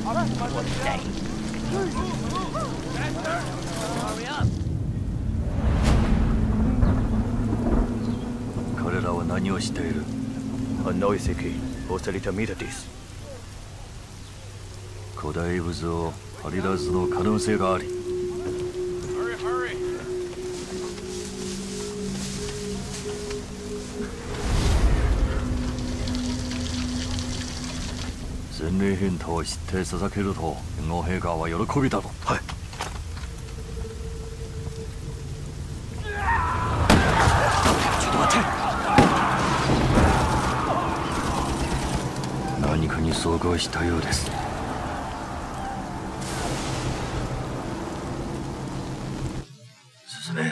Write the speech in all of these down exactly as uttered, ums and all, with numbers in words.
我得。Hurry up！ 彼らは何をしている？ A noisy key. Hostile to meet this. 古代物を張り出すの可能性があり。 Hurry, hurry! 前例返答を知っていただけると天皇陛下は喜びだろう。はい。ちょっと待って。何かに遭遇したようです。進め。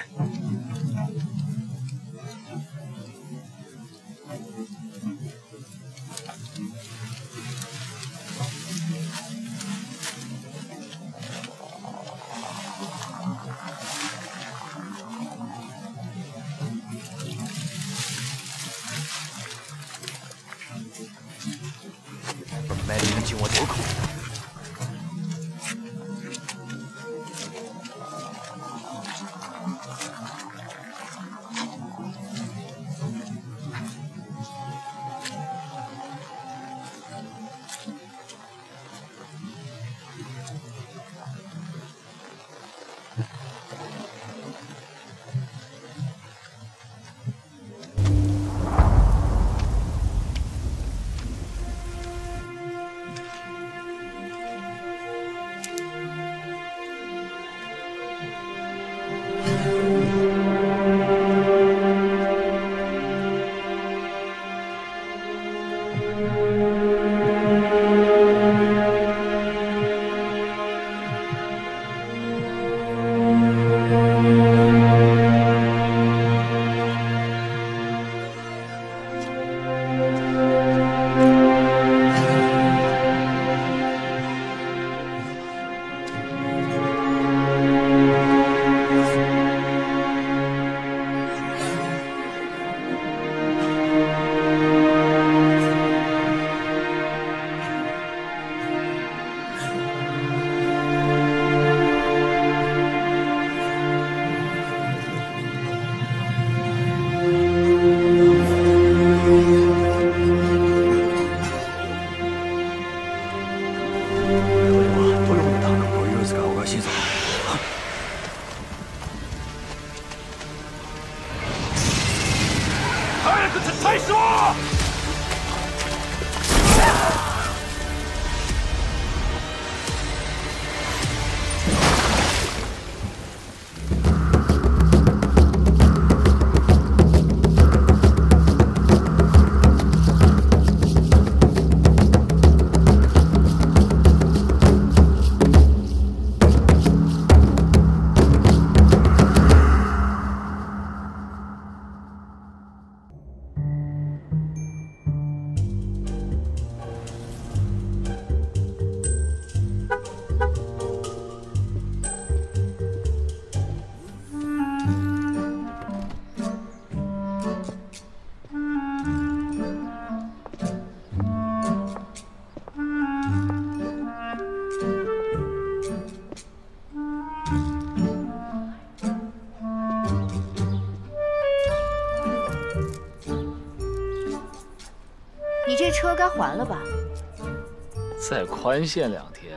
麦里能进我头口。 你这车该还了吧？ 再宽限两天。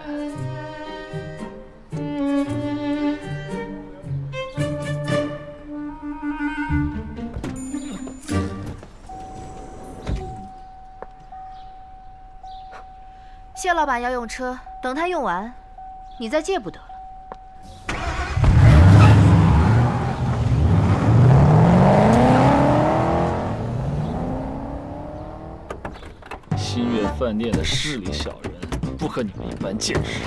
谢老板要用车，等他用完，你再借不得了。 新月饭店的势利小人，不和你们一般见识。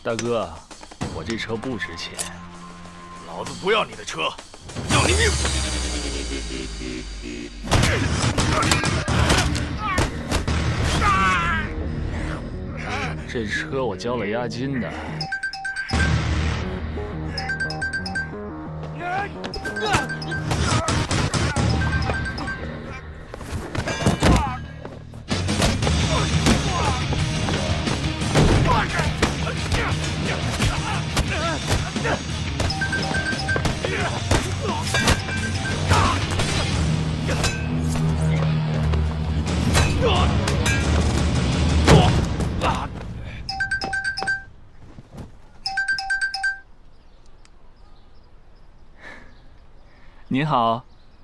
大哥，我这车不值钱， 老子不要你的车，要你命！ 这车我交了押金的。您好，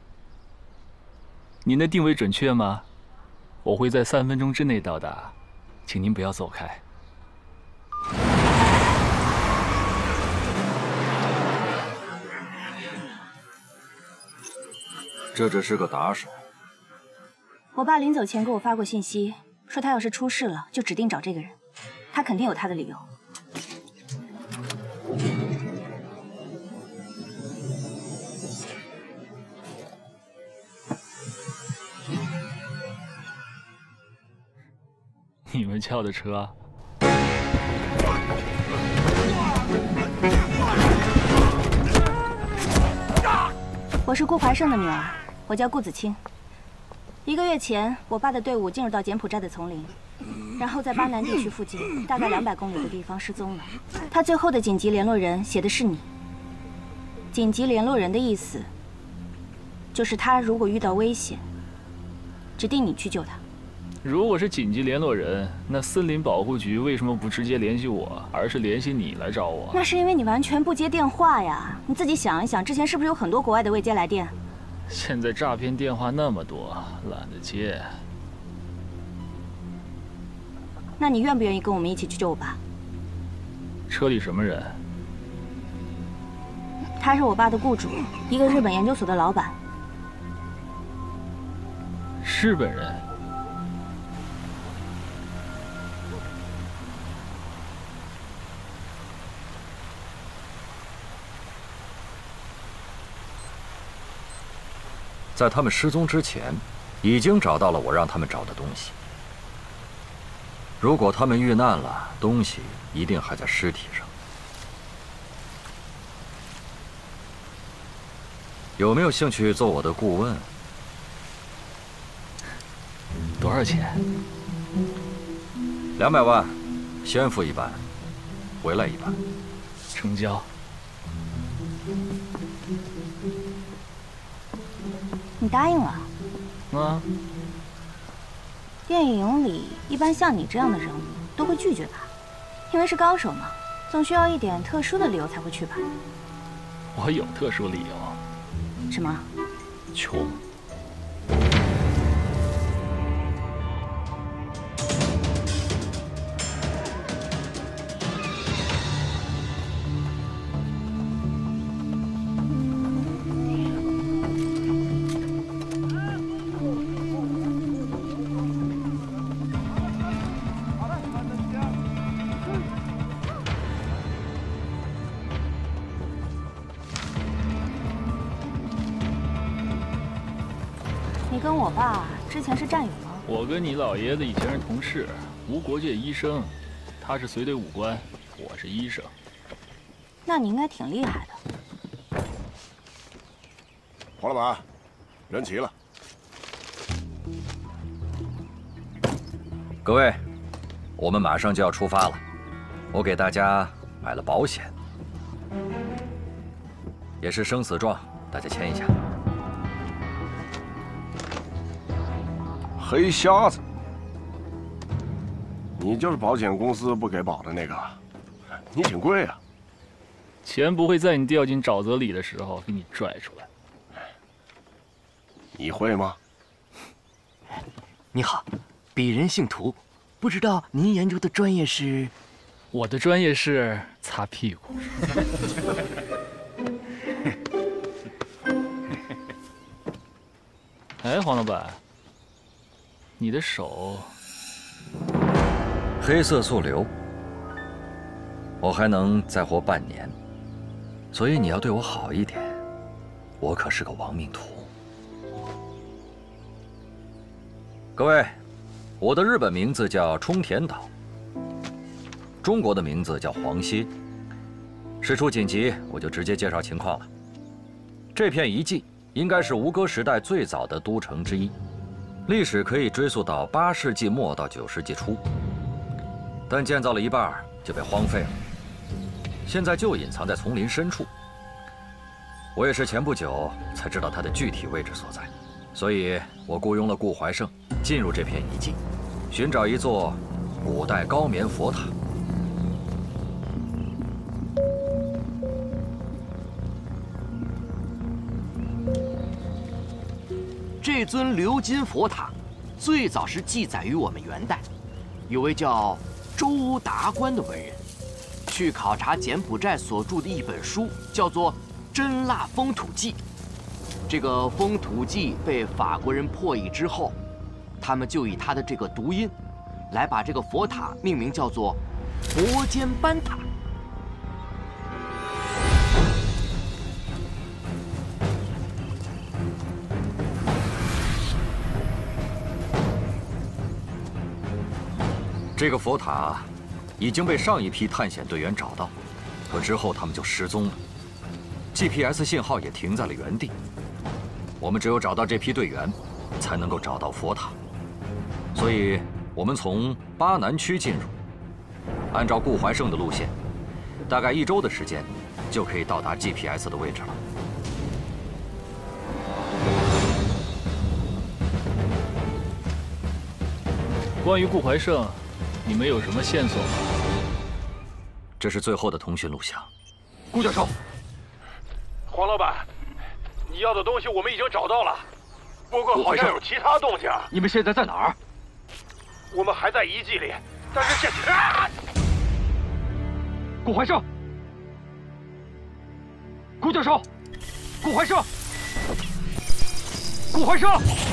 您的定位准确吗？我会在三分钟之内到达，请您不要走开。 这只是个打手。 我爸临走前给我发过信息，说他要是出事了，就指定找这个人，他肯定有他的理由。 你们叫的车？ 我是顾怀胜的女儿，我叫顾子清。一个月前，我爸的队伍进入到柬埔寨的丛林，然后在巴南地区附近大概两百公里的地方失踪了。他最后的紧急联络人写的是你。紧急联络人的意思，就是他如果遇到危险，指定你去救他。 如果是紧急联络人，那森林保护局为什么不直接联系我，而是联系你来找我？ 那是因为你完全不接电话呀！你自己想一想，之前是不是有很多国外的未接来电？ 现在诈骗电话那么多，懒得接。 那你愿不愿意跟我们一起去救我爸？ 车里什么人？ 他是我爸的雇主，一个日本研究所的老板。 日本人。 在他们失踪之前，已经找到了我让他们找的东西。如果他们遇难了，东西一定还在尸体上。有没有兴趣做我的顾问？ 多少钱？ 两百万，先付一半，回来一半。 成交。 你答应了？ 啊？ 电影里一般像你这样的人物都会拒绝吧？因为是高手嘛，总需要一点特殊的理由才会去吧？ 我有特殊理由。 什么？ 穷。 你跟我爸之前是战友吗？ 我跟你老爷子以前是同事，无国界医生，他是随队武官，我是医生。 那你应该挺厉害的。 黄老板，人齐了。 各位，我们马上就要出发了，我给大家买了保险，也是生死状，大家签一下。 黑瞎子，你就是保险公司不给保的那个，你挺贵啊。 钱不会在你掉进沼泽里的时候给你拽出来。 你会吗？ 你好，鄙人姓涂，不知道您研究的专业是？ 我的专业是擦屁股。哎，黄老板。 你的手， 黑色素瘤。 我还能再活半年，所以你要对我好一点。我可是个亡命徒。各位，我的日本名字叫冲田岛，中国的名字叫黄歇。事出紧急，我就直接介绍情况了。这片遗迹应该是吴哥时代最早的都城之一，历史可以追溯到八世纪末到九世纪初，但建造了一半就被荒废了。现在就隐藏在丛林深处。我也是前不久才知道它的具体位置所在，所以我雇佣了顾怀胜进入这片遗迹，寻找一座古代高棉佛塔。 这尊鎏金佛塔，最早是记载于我们元代，有位叫周达观的文人，去考察柬埔寨所著的一本书，叫做《真腊风土记》。这个《风土记》被法国人破译之后，他们就以它的这个读音，来把这个佛塔命名叫做佛间班塔。 这个佛塔已经被上一批探险队员找到，可之后他们就失踪了 ，G P S 信号也停在了原地。我们只有找到这批队员，才能够找到佛塔。所以，我们从巴南区进入，按照顾怀胜的路线，大概一周的时间就可以到达 G P S 的位置了。 关于顾怀胜，你们有什么线索吗？ 这是最后的通讯录像。 顾教授，黄老板，你要的东西我们已经找到了，不过好像有其他动静。 你们现在在哪儿？ 我们还在遗迹里，但是现在……啊、 顾怀胜，顾教授，顾怀胜，顾怀胜。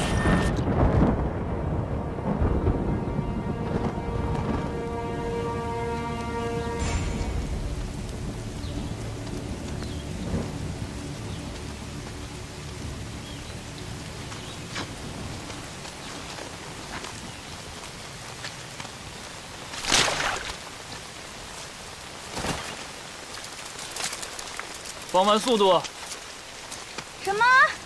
放慢速度！ 什么？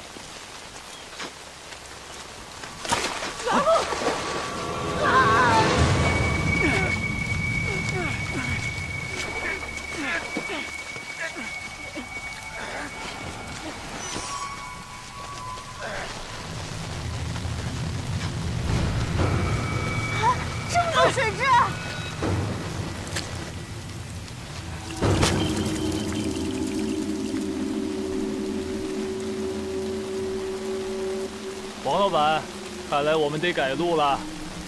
啊！这么多水蛭！ 王老板，看来我们得改路了。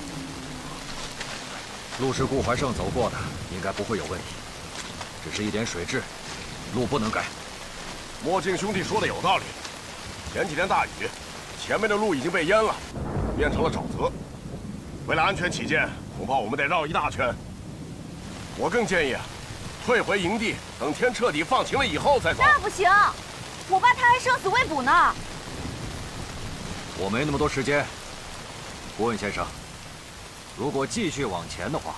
路是顾怀胜走过的，应该不会有问题。只是一点水质，路不能改。 墨镜兄弟说的有道理。前几天大雨，前面的路已经被淹了，变成了沼泽。为了安全起见，恐怕我们得绕一大圈。我更建议啊，退回营地，等天彻底放晴了以后再走。 那不行，我爸他还生死未卜呢。 我没那么多时间，顾问先生，如果继续往前的话，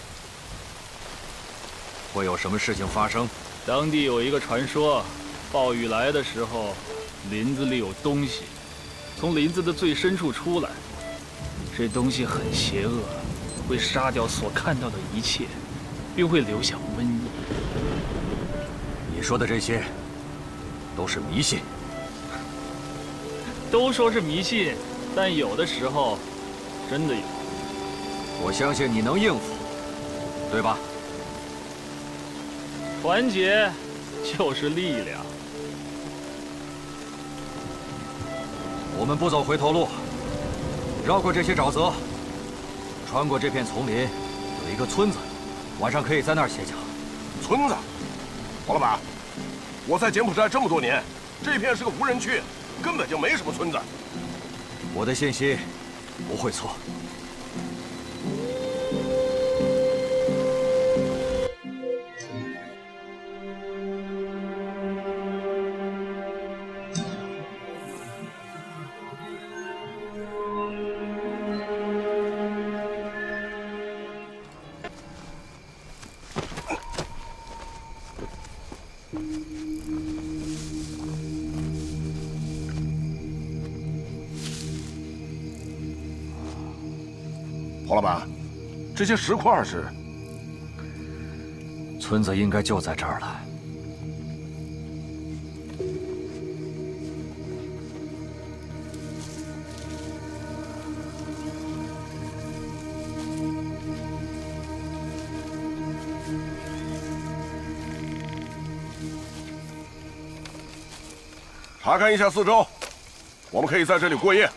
会有什么事情发生？ 当地有一个传说，暴雨来的时候，林子里有东西，从林子的最深处出来，这东西很邪恶，会杀掉所看到的一切，并会留下瘟疫。 你说的这些，都是迷信。 都说是迷信，但有的时候真的有。 我相信你能应付，对吧？ 团结就是力量。 我们不走回头路，绕过这些沼泽，穿过这片丛林，有一个村子，晚上可以在那儿歇脚。 村子，黄老板，我在柬埔寨这么多年，这片是个无人区。根本就没什么村子。 我的信息不会错。 黄老板，这些石块是？ 村子应该就在这儿了。 查看一下四周，我们可以在这里过夜。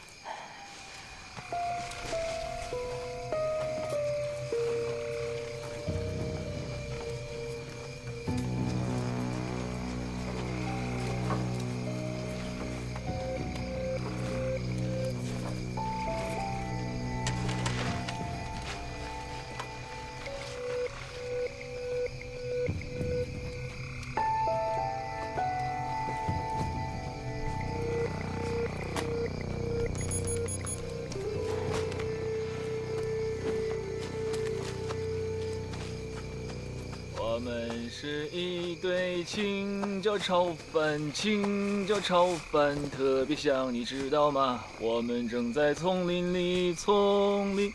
我们是一对青椒炒饭，青椒炒饭特别香，你知道吗？我们正在丛林里，丛林。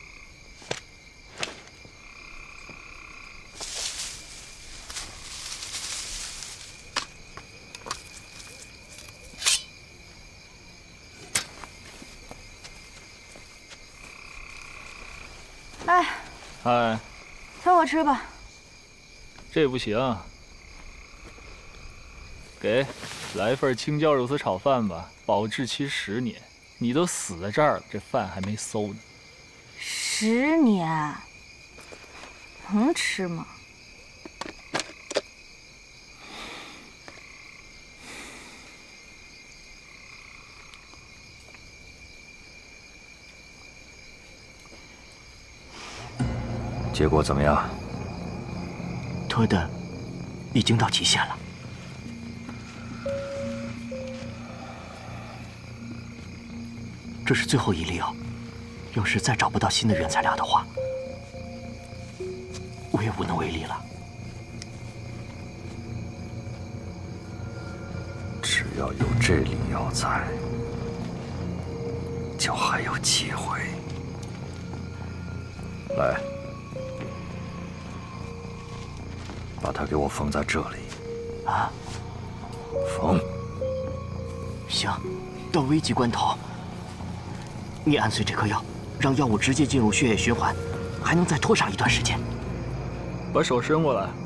哎， 嗨， 陪我吃吧。 这不行，给，来份青椒肉丝炒饭吧，保质期十年。你都死在这儿了，这饭还没馊呢。 十年，能吃吗？ 结果怎么样？ 拖的已经到极限了。这是最后一粒药，要是再找不到新的原材料的话，我也无能为力了。 只要有这粒药在，就还有机会。来。 把它给我缝在这里。 啊， 缝。 行，到危急关头，你按碎这颗药，让药物直接进入血液循环，还能再拖上一段时间。 把手伸过来。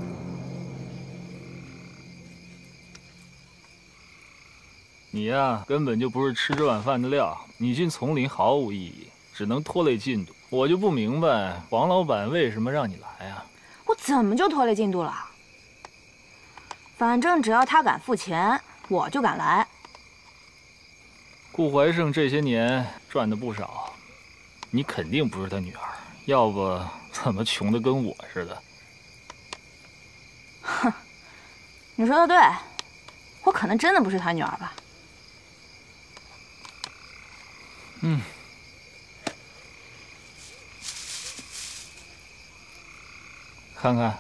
你呀，根本就不是吃这碗饭的料。你进丛林毫无意义，只能拖累进度。我就不明白王老板为什么让你来啊？ 我怎么就拖累进度了？反正只要他敢付钱，我就敢来。 顾怀胜这些年赚的不少，你肯定不是他女儿，要不怎么穷的跟我似的？ 哼，你说的对，我可能真的不是他女儿吧？ 嗯。 看看，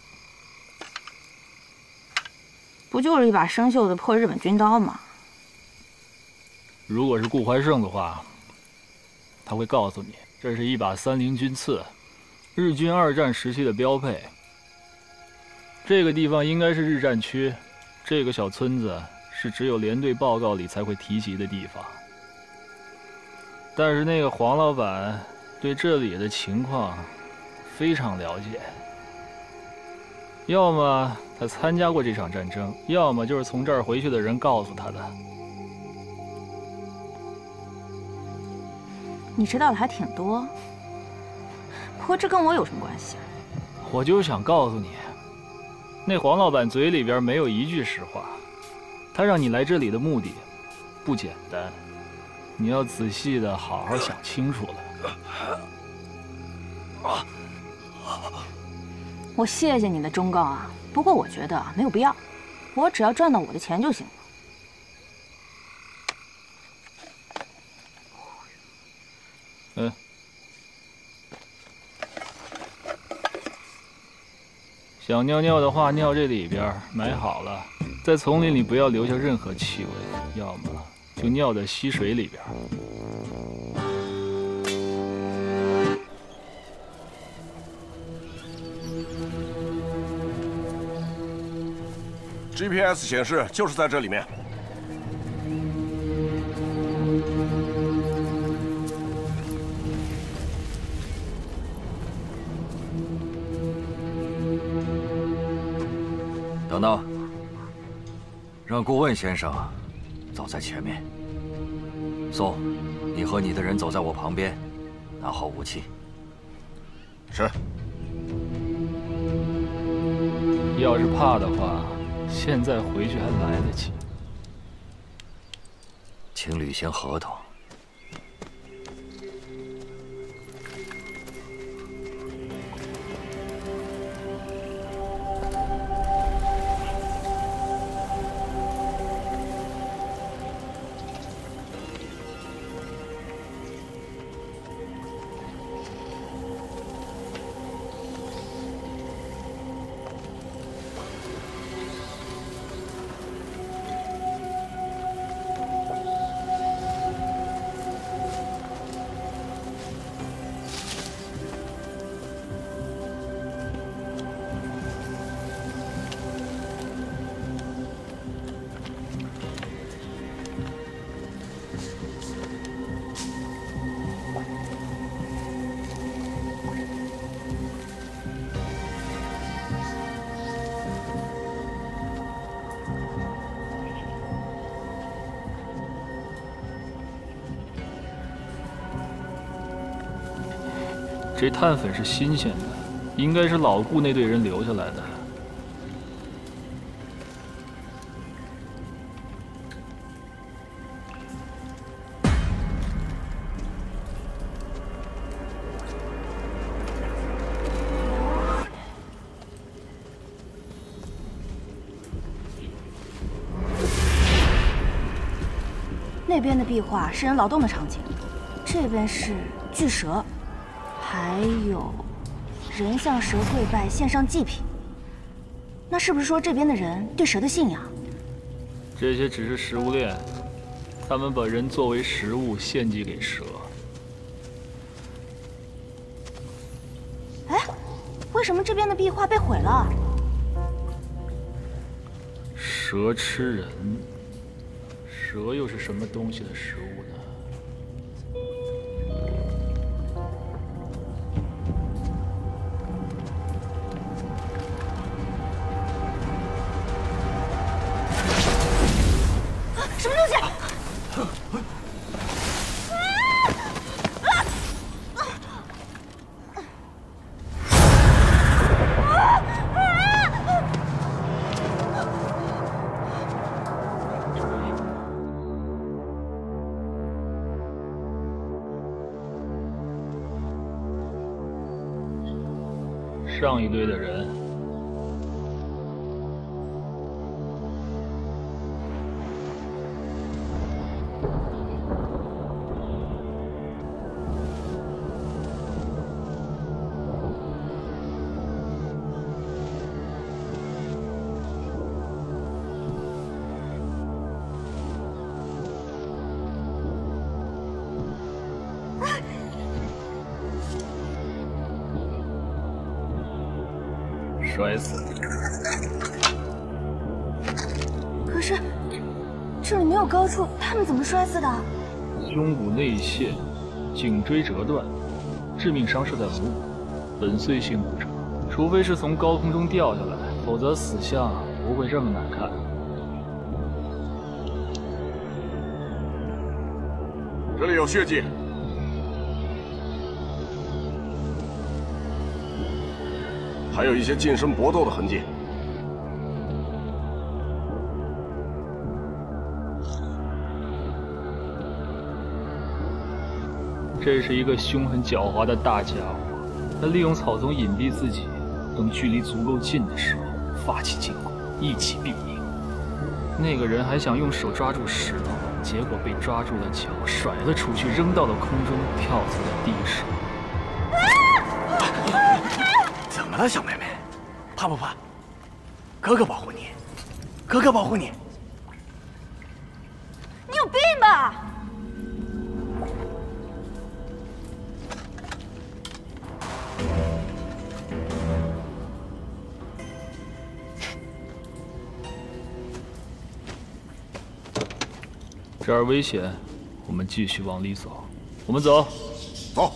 不就是一把生锈的破日本军刀吗？ 如果是顾怀胜的话，他会告诉你，这是一把三菱军刺，日军二战时期的标配。这个地方应该是日战区，这个小村子是只有连队报告里才会提及的地方。但是那个黄老板对这里的情况非常了解。 要么他参加过这场战争，要么就是从这儿回去的人告诉他的。 你知道的还挺多，不过这跟我有什么关系？ 我就是想告诉你，那黄老板嘴里边没有一句实话，他让你来这里的目的不简单，你要仔细的好好想清楚了。 我谢谢你的忠告啊，不过我觉得没有必要，我只要赚到我的钱就行了。 嗯，想尿尿的话，尿这里边，买好了，在丛林里不要留下任何气味，要么就尿在溪水里边。 G P S 显示就是在这里面。 等等，让顾问先生走在前面。宋，你和你的人走在我旁边，拿好武器。 是。 要是怕的话，现在回去还来得及。 请履行合同。 这碳粉是新鲜的，应该是老顾那队人留下来的。 那边的壁画是人劳动的场景，这边是巨蛇。 还有人向蛇跪拜，献上祭品。那是不是说这边的人对蛇的信仰？ 这些只是食物链，他们把人作为食物献祭给蛇。 哎，为什么这边的壁画被毁了？ 蛇吃人，蛇又是什么东西的食物呢？ 什么东西？ 上一队的人。 摔死！ 可是这里没有高处，他们怎么摔死的？ 胸骨内陷，颈椎折断，致命伤是在颅骨，粉碎性骨折。除非是从高空中掉下来，否则死相不会这么难看。 这里有血迹。 还有一些近身搏斗的痕迹。 这是一个凶狠狡猾的大家伙，他利用草丛隐蔽自己，等距离足够近的时候发起进攻，一起毙命。那个人还想用手抓住石头，结果被抓住了脚，甩了出去，扔到了空中，跳进了地上。 怎么了，小妹妹？怕不怕？哥哥保护你，哥哥保护你。 你有病吧？ 这儿危险，我们继续往里走。我们走。 走。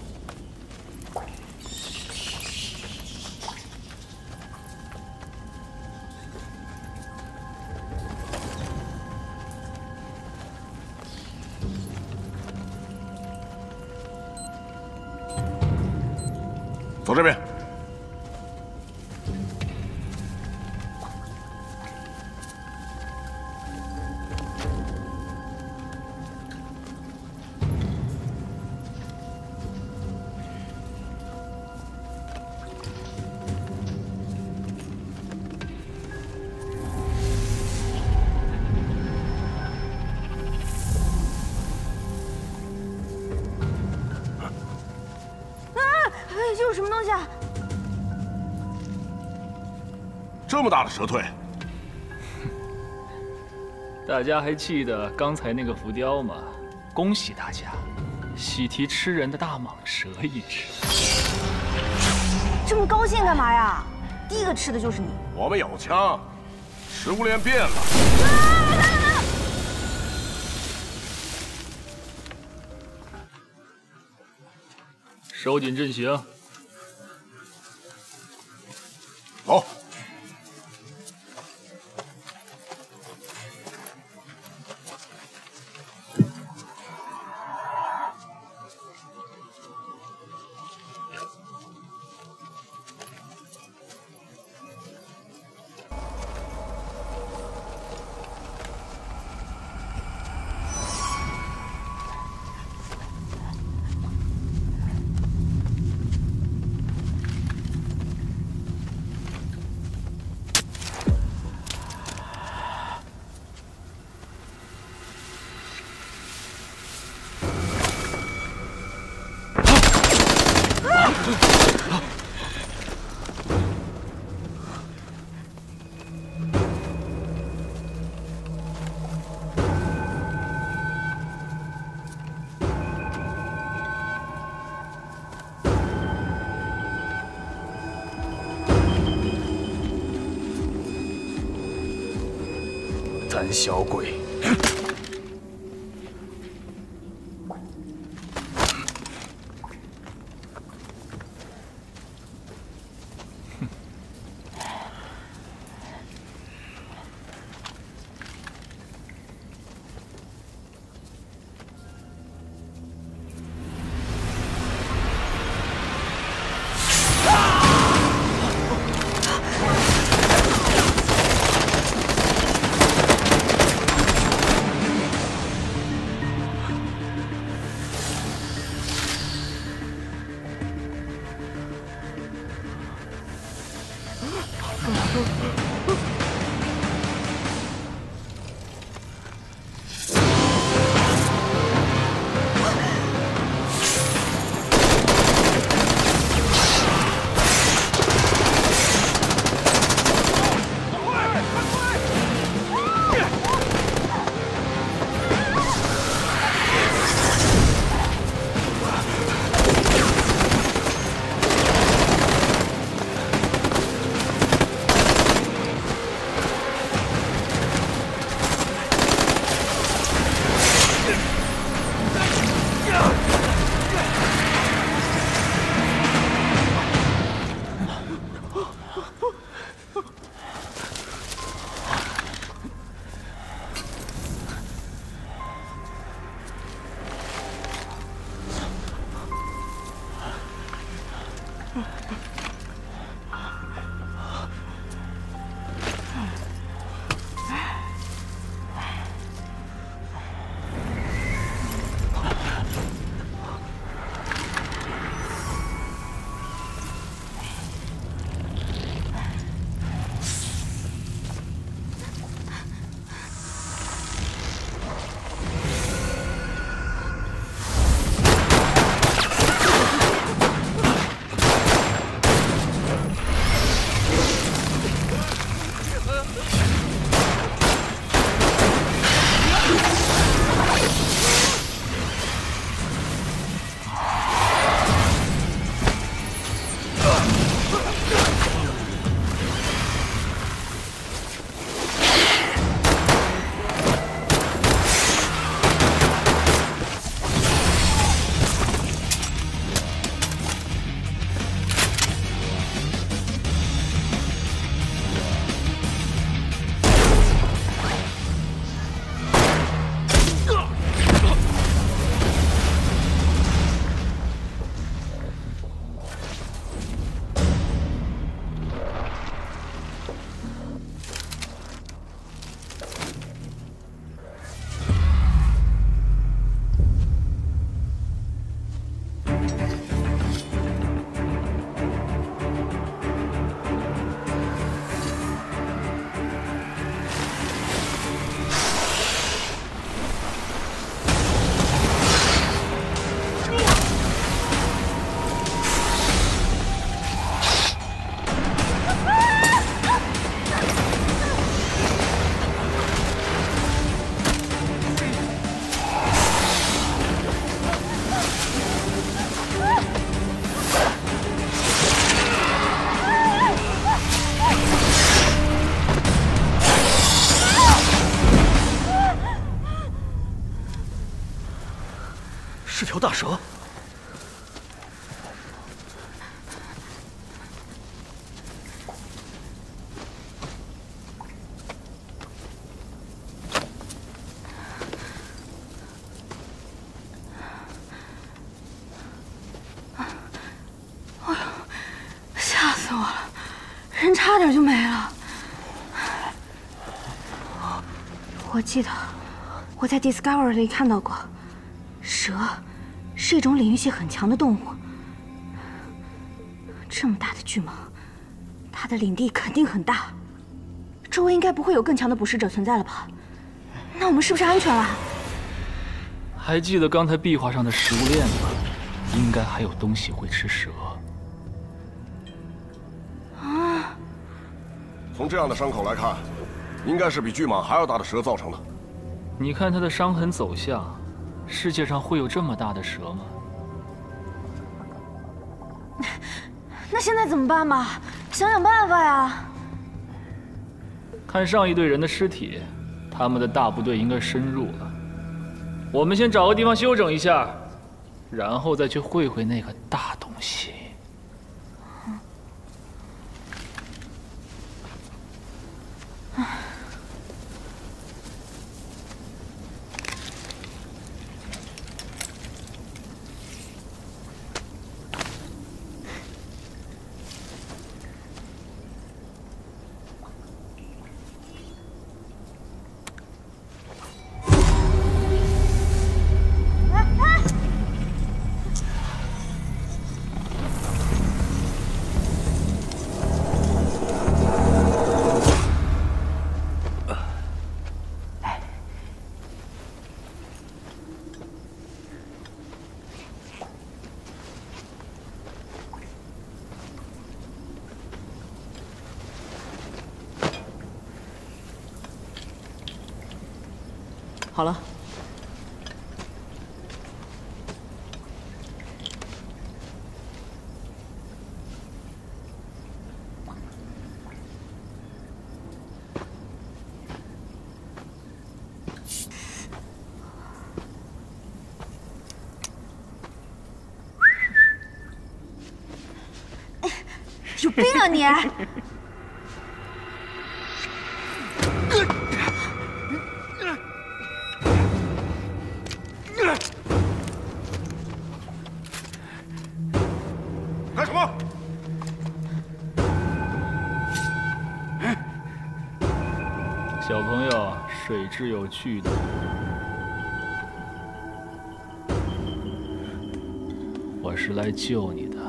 走这边。 这是什么东西啊？ 这么大的蛇腿！ 大家还记得刚才那个浮雕吗？恭喜大家，喜提吃人的大蟒蛇一只。 这么高兴干嘛呀？第一个吃的就是你。 我们有枪，食物链变了。 啊！ 收紧阵型。 走。 胆小鬼！ 是条大蛇。 哎呦，吓死我了，人差点就没了。我记得我在 Discovery 里看到过，蛇是一种领域性很强的动物。这么大的巨蟒，它的领地肯定很大，周围应该不会有更强的捕食者存在了吧？那我们是不是安全了？ 还记得刚才壁画上的食物链吗？应该还有东西会吃蛇。 啊！ 从这样的伤口来看，应该是比巨蟒还要大的蛇造成的。 你看它的伤痕走向，世界上会有这么大的蛇吗？ 那现在怎么办吧？想想办法呀！ 看上一队人的尸体，他们的大部队应该深入了。我们先找个地方休整一下，然后再去会会那个大东西。 好了， 有病啊你！ 干什么？ 小朋友，水质有剧毒，我是来救你的。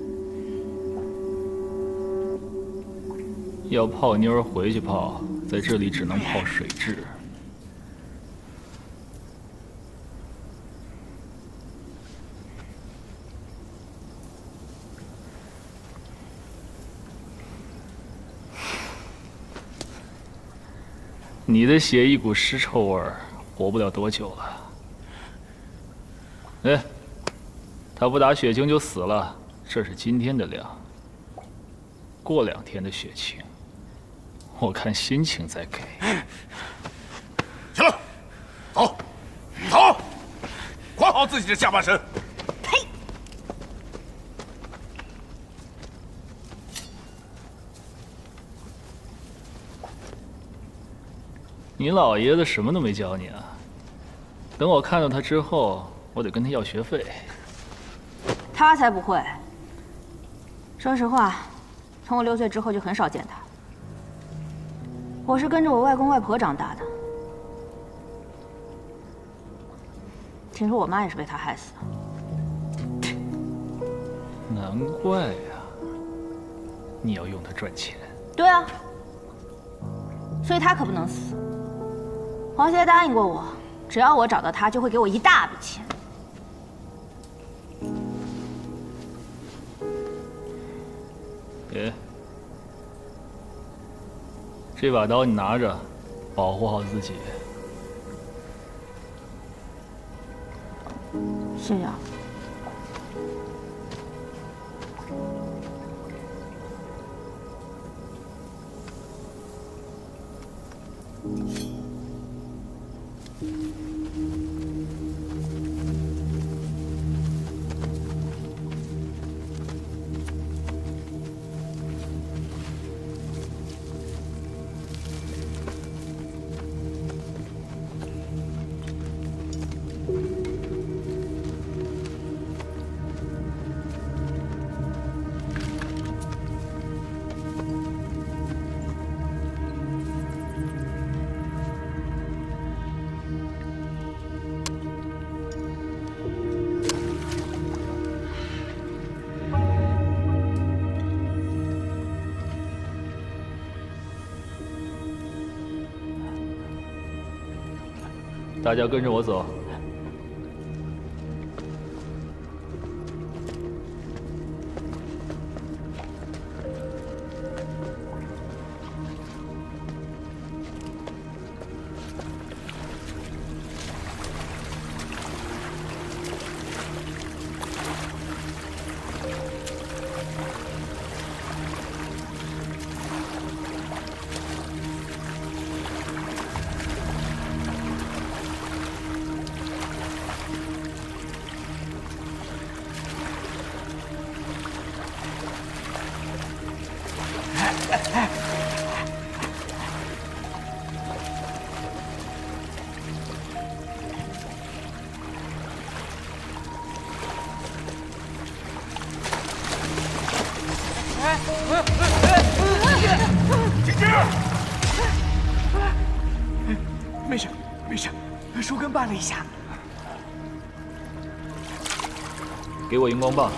要泡妞儿回去泡，在这里只能泡水质。你的血一股尸臭味儿，活不了多久了。哎，他不打血清就死了，这是今天的量。过两天的血清，我看心情再给。 行了，走，走，管好自己的下半身。 呸！ 你老爷子什么都没教你啊？等我看到他之后，我得跟他要学费。 他才不会。说实话，从我六岁之后就很少见他。我是跟着我外公外婆长大的，听说我妈也是被他害死的。 难怪呀，你要用它赚钱。 对啊，所以他可不能死。黄歇答应过我，只要我找到他，就会给我一大笔钱。 哎，这把刀你拿着，保护好自己。 谢谢啊。 大家跟着我走。 停止！ 没事，没事，手跟绊了一下。 给我荧光棒。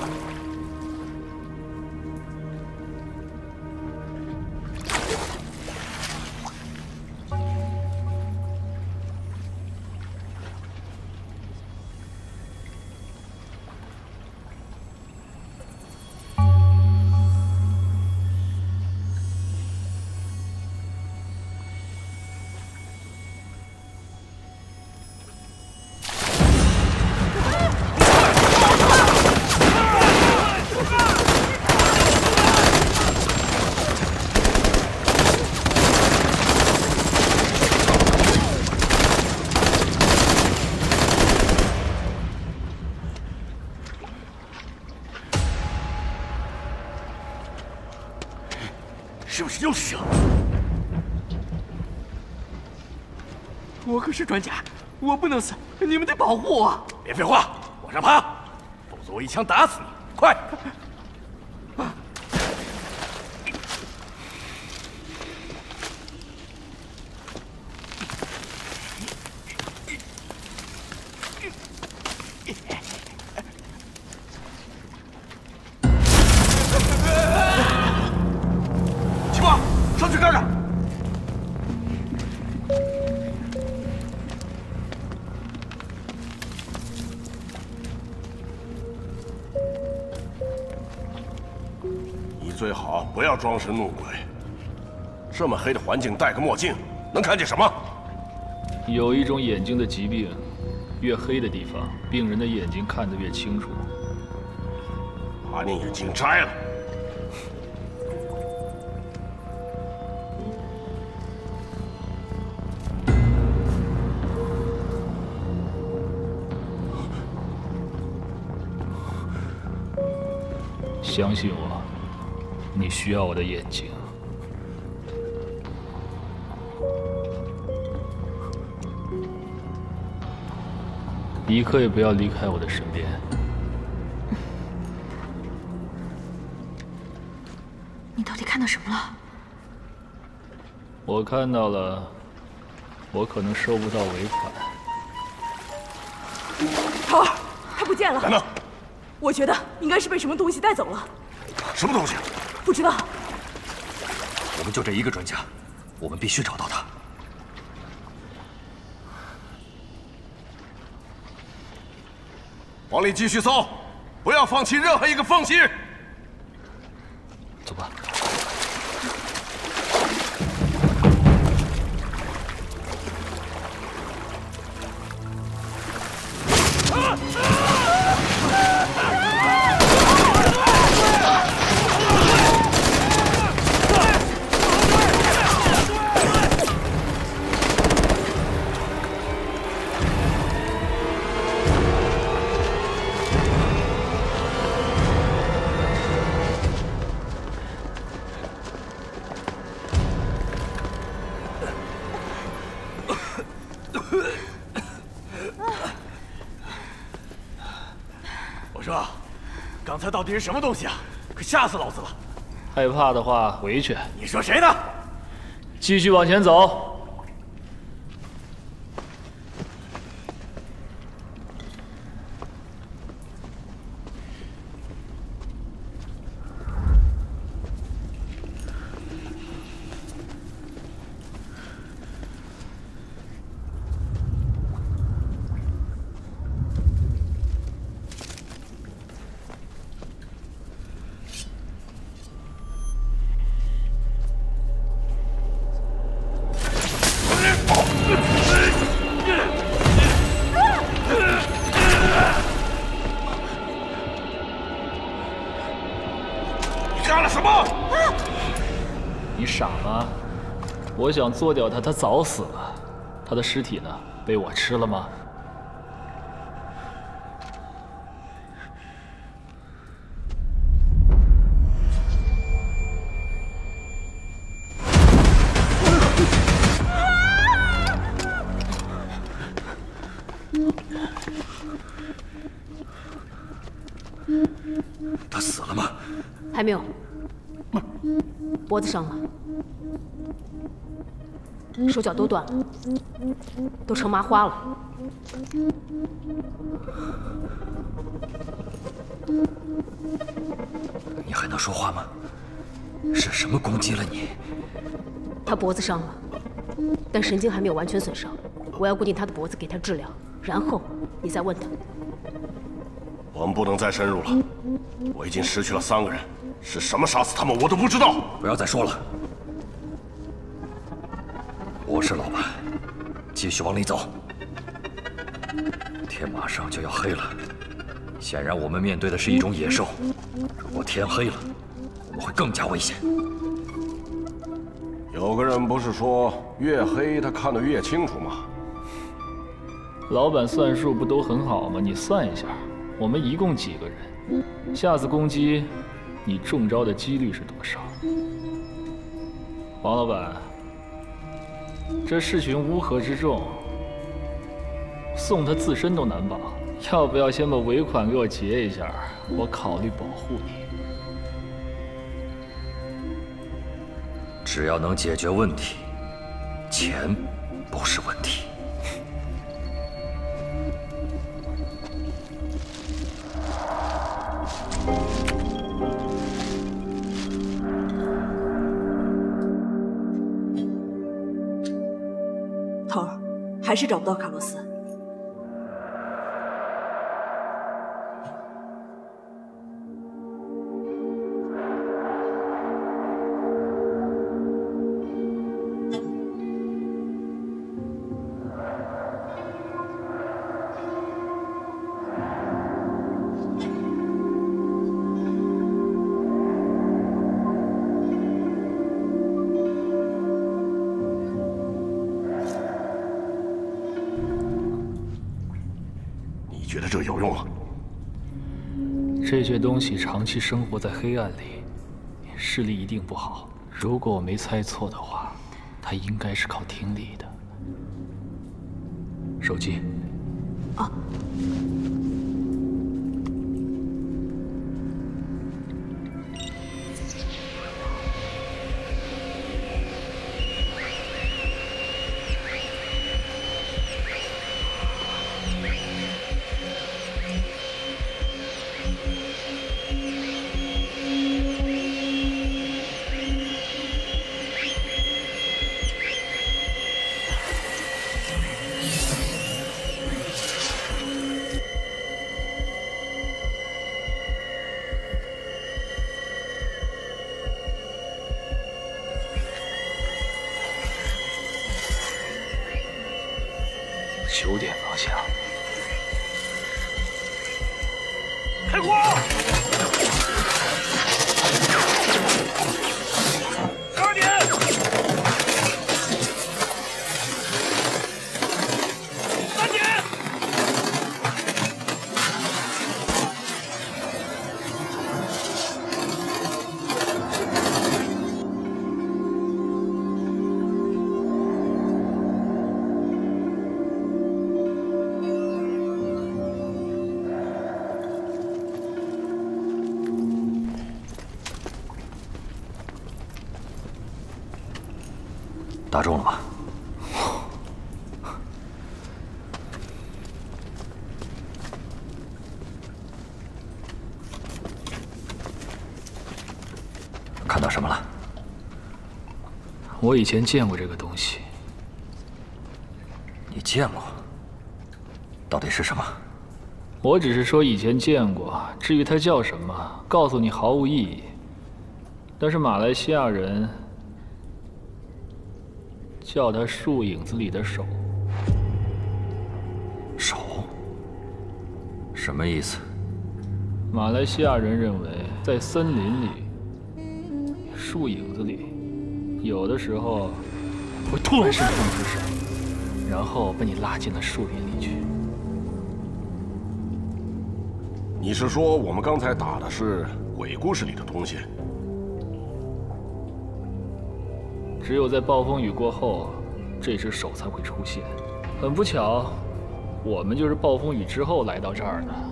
是不是又是蛇？我可是专家，我不能死，你们得保护我。 别废话，往上爬，否则我一枪打死你！快！ 情况，上去看看。你最好不要装神弄鬼。这么黑的环境，戴个墨镜能看见什么？ 有一种眼睛的疾病，越黑的地方，病人的眼睛看得越清楚。 把你眼镜摘了。 相信我，你需要我的眼睛。一刻也不要离开我的身边。 你到底看到什么了？ 我看到了，我可能收不到尾款。 桃儿，他不见了。 等等， 我觉得应该是被什么东西带走了。 什么东西？ 不知道。 我们就这一个专家，我们必须找到他。 往里继续搜，不要放弃任何一个缝隙。 走吧。 我说，刚才到底是什么东西啊？可吓死老子了！ 害怕的话，回去。 你说谁呢？ 继续往前走。 你傻吗？我想做掉他，他早死了。他的尸体呢？被我吃了吗？ 他死了吗？ 还没有，脖子伤了，手脚都断了，都成麻花了。 你还能说话吗？是什么攻击了你？ 他脖子伤了，但神经还没有完全损伤。我要固定他的脖子，给他治疗，然后你再问他。 我们不能再深入了，我已经失去了三个人，是什么杀死他们我都不知道。 不要再说了，我是老板，继续往里走。天马上就要黑了，显然我们面对的是一种野兽。如果天黑了，我们会更加危险。 有个人不是说越黑他看得越清楚吗？ 老板算数不都很好吗？你算一下。我们一共几个人？下次攻击，你中招的几率是多少？王老板，这是群乌合之众，送他自身都难保，要不要先把尾款给我结一下？我考虑保护你。 只要能解决问题，钱不是问题。 头儿，还是找不到卡洛斯。 觉得这有用吗？ 这些东西长期生活在黑暗里，视力一定不好。如果我没猜错的话，它应该是靠听力的。手机。 啊。 九点方向。 开火！二点！三点！ 打中了吗？看到什么了？ 我以前见过这个东西。 你见过？到底是什么？ 我只是说以前见过，至于它叫什么，告诉你毫无意义。但是马来西亚人叫它树影子里的手。 手？什么意思？ 马来西亚人认为，在森林里、树影子里， 有的时候会突然伸出一只手，然后把你拉进了树林里去。 你是说我们刚才打的是鬼故事里的东西？ 只有在暴风雨过后，这只手才会出现。很不巧，我们就是暴风雨之后来到这儿的。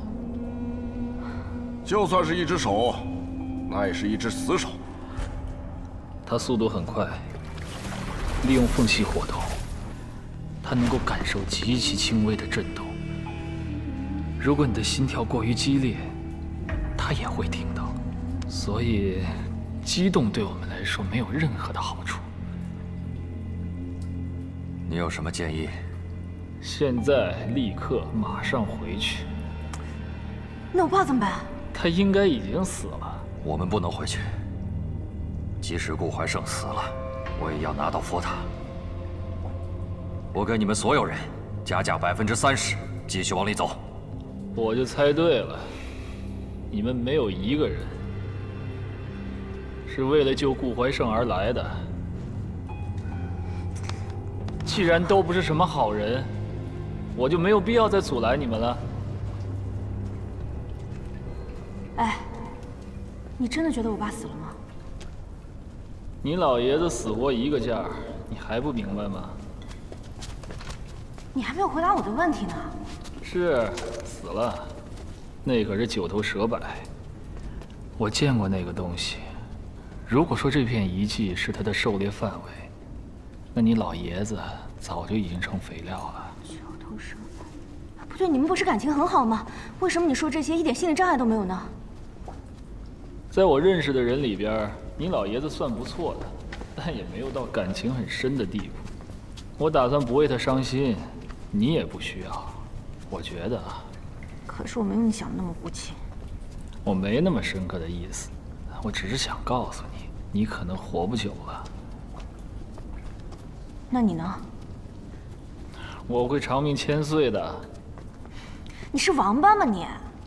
就算是一只手，那也是一只死手。 它速度很快，利用缝隙活动，它能够感受极其轻微的震动。如果你的心跳过于激烈，它也会听到。所以，激动对我们来说没有任何的好处。 你有什么建议？ 现在立刻马上回去。 那我爸怎么办？ 他应该已经死了。 我们不能回去。即使顾怀胜死了，我也要拿到佛塔。我给你们所有人加价百分之三十，继续往里走。 我就猜对了，你们没有一个人是为了救顾怀胜而来的。既然都不是什么好人，我就没有必要再阻拦你们了。 哎，你真的觉得我爸死了吗？ 你老爷子死活一个价，你还不明白吗？ 你还没有回答我的问题呢。 是死了，那可是九头蛇柏，我见过那个东西。如果说这片遗迹是它的狩猎范围，那你老爷子早就已经成肥料了。 九头蛇柏，不对，你们不是感情很好吗？为什么你说这些一点心理障碍都没有呢？ 在我认识的人里边，你老爷子算不错的，但也没有到感情很深的地步。我打算不为他伤心，你也不需要。我觉得啊， 可是我没有你想的那么无情。 我没那么深刻的意思，我只是想告诉你，你可能活不久了。 那你呢？ 我会长命千岁的。 你是王八吗你？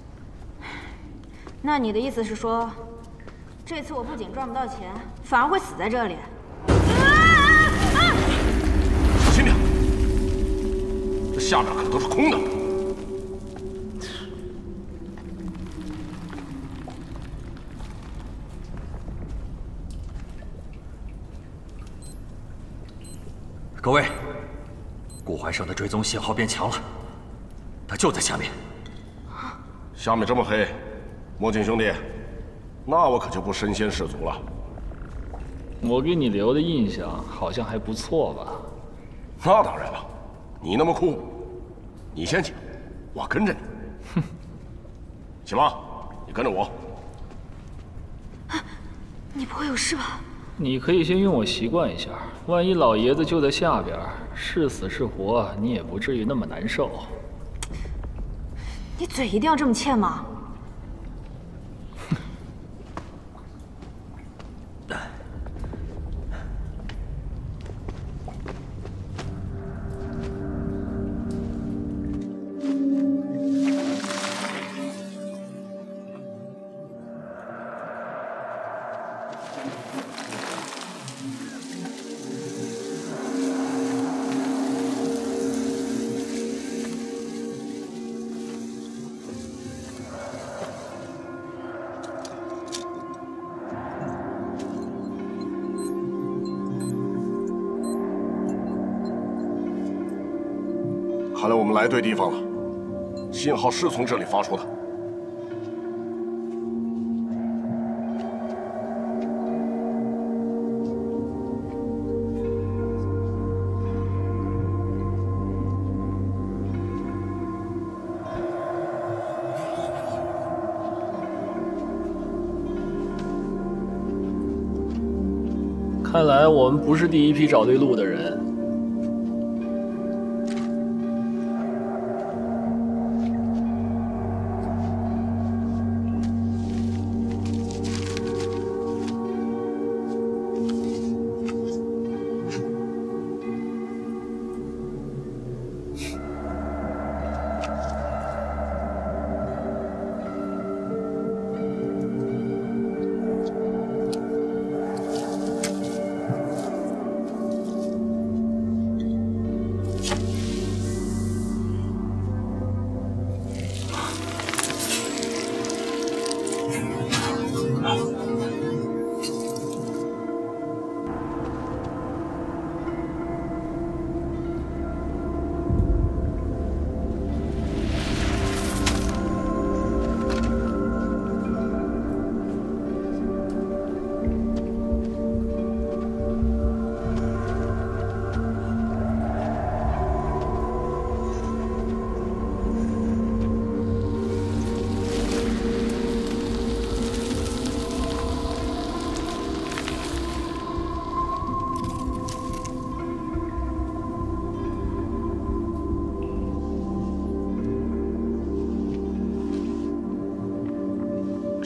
那你的意思是说，这次我不仅赚不到钱，反而会死在这里？ 小心点，这下面可都是空的。 各位，顾怀胜的追踪信号变强了，他就在下面。 下面这么黑，墨镜兄弟，那我可就不身先士卒了。 我给你留的印象好像还不错吧？ 那当然了，你那么酷，你先起，我跟着你。哼，行吧，你跟着我。 你不会有事吧？ 你可以先用我习惯一下，万一老爷子就在下边，是死是活，你也不至于那么难受。 你嘴一定要这么欠吗？ 看来我们来对地方了，信号是从这里发出的。 看来我们不是第一批找对路的人。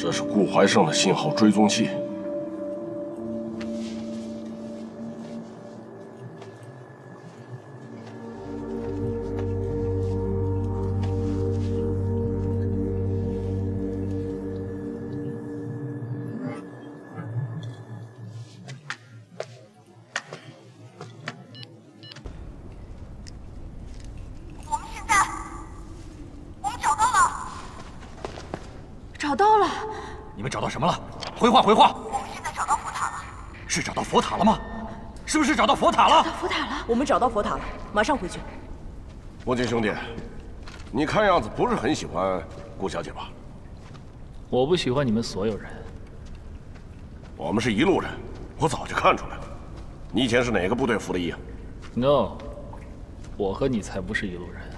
这是顾怀胜的信号追踪器。 找到了！ 你们找到什么了？回话回话！ 我们现在找到佛塔了。 是找到佛塔了吗？是不是找到佛塔了？ 找到佛塔了！ 我们找到佛塔了，马上回去。 墨镜兄弟，你看样子不是很喜欢顾小姐吧？ 我不喜欢你们所有人。 我们是一路人，我早就看出来了。你以前是哪个部队服的役啊 ？No， 我和你才不是一路人。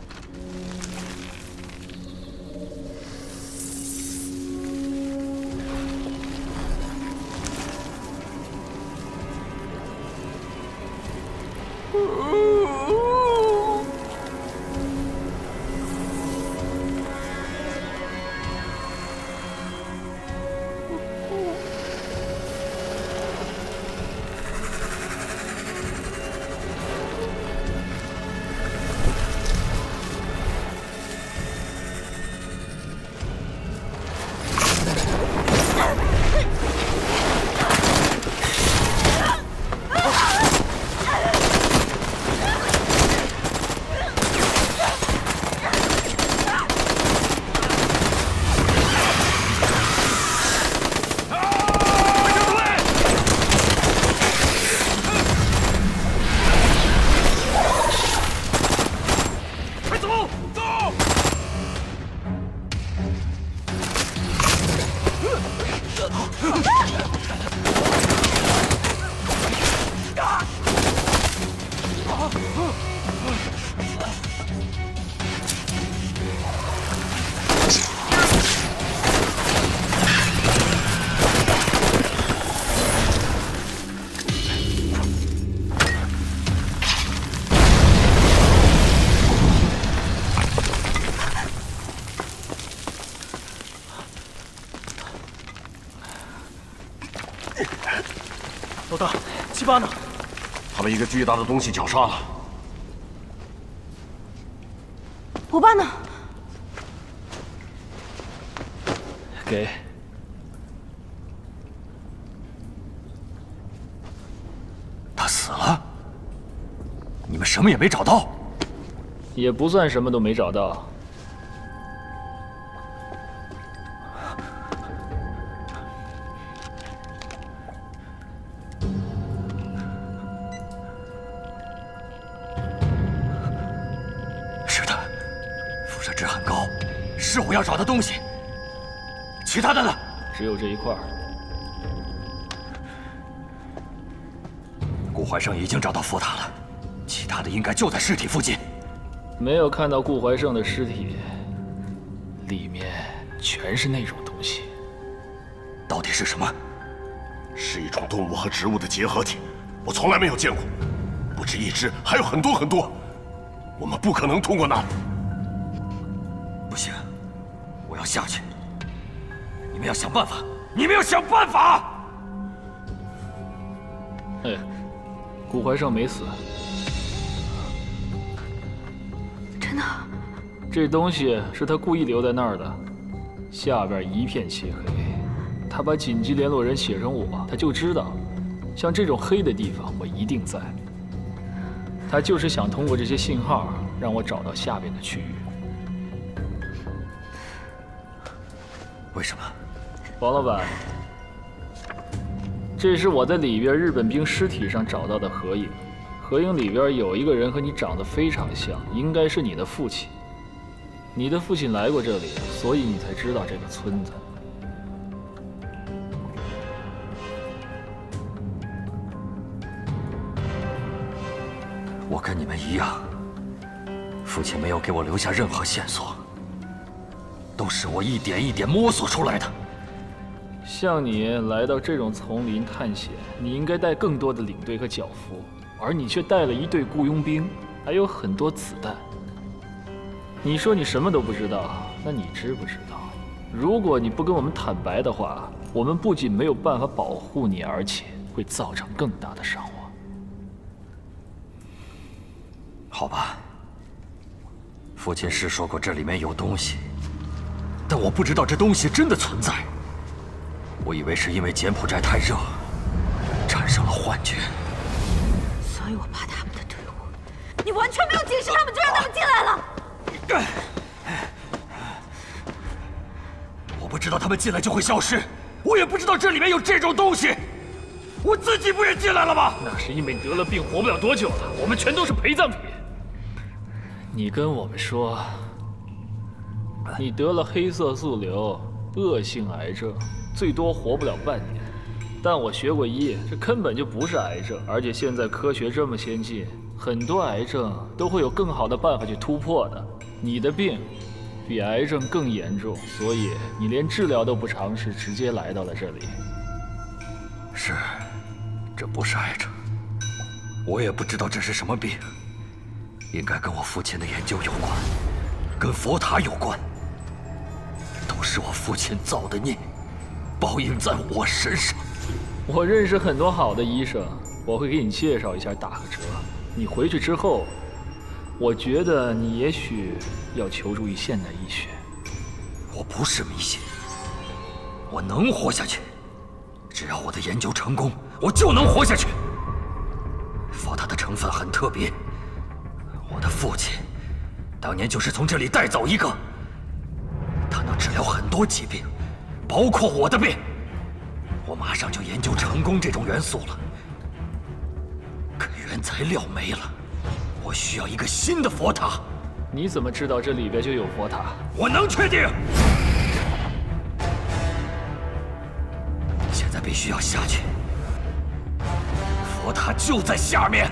老大，七八呢？他被一个巨大的东西绞杀了。 我爸呢？ 给。 他死了？你们什么也没找到？ 也不算什么都没找到。 是我要找的东西，其他的呢？ 只有这一块。 顾怀胜已经找到佛塔了，其他的应该就在尸体附近。 没有看到顾怀胜的尸体，里面全是那种东西。 到底是什么？ 是一种动物和植物的结合体，我从来没有见过，不止一只，还有很多很多。我们不可能通过那里。 不行。 我要下去！你们要想办法！你们要想办法！ 哎，顾怀胜没死， 真的？ 这东西是他故意留在那儿的，下边一片漆黑。他把紧急联络人写成我，他就知道，像这种黑的地方我一定在。他就是想通过这些信号让我找到下边的区域。 为什么， 王老板？这是我在里边日本兵尸体上找到的合影，合影里边有一个人和你长得非常像，应该是你的父亲。你的父亲来过这里，所以你才知道这个村子。 我跟你们一样，父亲没有给我留下任何线索。 都是我一点一点摸索出来的。 像你来到这种丛林探险，你应该带更多的领队和脚夫，而你却带了一队雇佣兵，还有很多子弹。你说你什么都不知道，那你知不知道， 如果你不跟我们坦白的话，我们不仅没有办法保护你，而且会造成更大的伤亡。 好吧，父亲是说过这里面有东西，但我不知道这东西真的存在。我以为是因为柬埔寨太热，产生了幻觉。 所以我怕他们的队伍，你完全没有警示他们，就让他们进来了。 我不知道他们进来就会消失，我也不知道这里面有这种东西。我自己不也进来了吗？ 那是因为你得了病，活不了多久了。我们全都是陪葬品。你跟我们说，你得了黑色素瘤，恶性癌症，最多活不了半年。但我学过医，这根本就不是癌症，而且现在科学这么先进，很多癌症都会有更好的办法去突破的。你的病比癌症更严重，所以你连治疗都不尝试，直接来到了这里。 是，这不是癌症，我也不知道这是什么病，应该跟我父亲的研究有关，跟佛塔有关，都是我父亲造的孽，报应在我身上。 我认识很多好的医生，我会给你介绍一下，打个折。你回去之后，我觉得你也许要求助于现代医学。 我不是迷信，我能活下去，只要我的研究成功，我就能活下去。佛塔的成分很特别，我的父亲当年就是从这里带走一个，他能治疗很多疾病，包括我的病。我马上就研究成功这种元素了，可原材料没了，我需要一个新的佛塔。 你怎么知道这里边就有佛塔？ 我能确定。现在必须要下去，佛塔就在下面。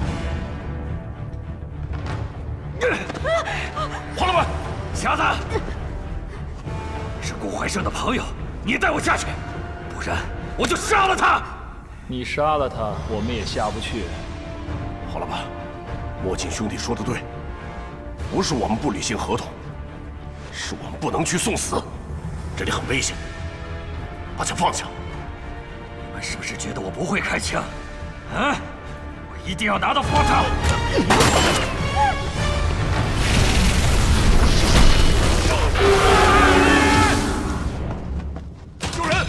黄老板，匣子是顾怀生的朋友，你带我下去，不然我就杀了他。 你杀了他，我们也下不去。 黄老板，墨镜兄弟说的对，不是我们不履行合同，是我们不能去送死，这里很危险，把枪放下。 你们是不是觉得我不会开枪？啊！我一定要拿到佛塔！ 救人！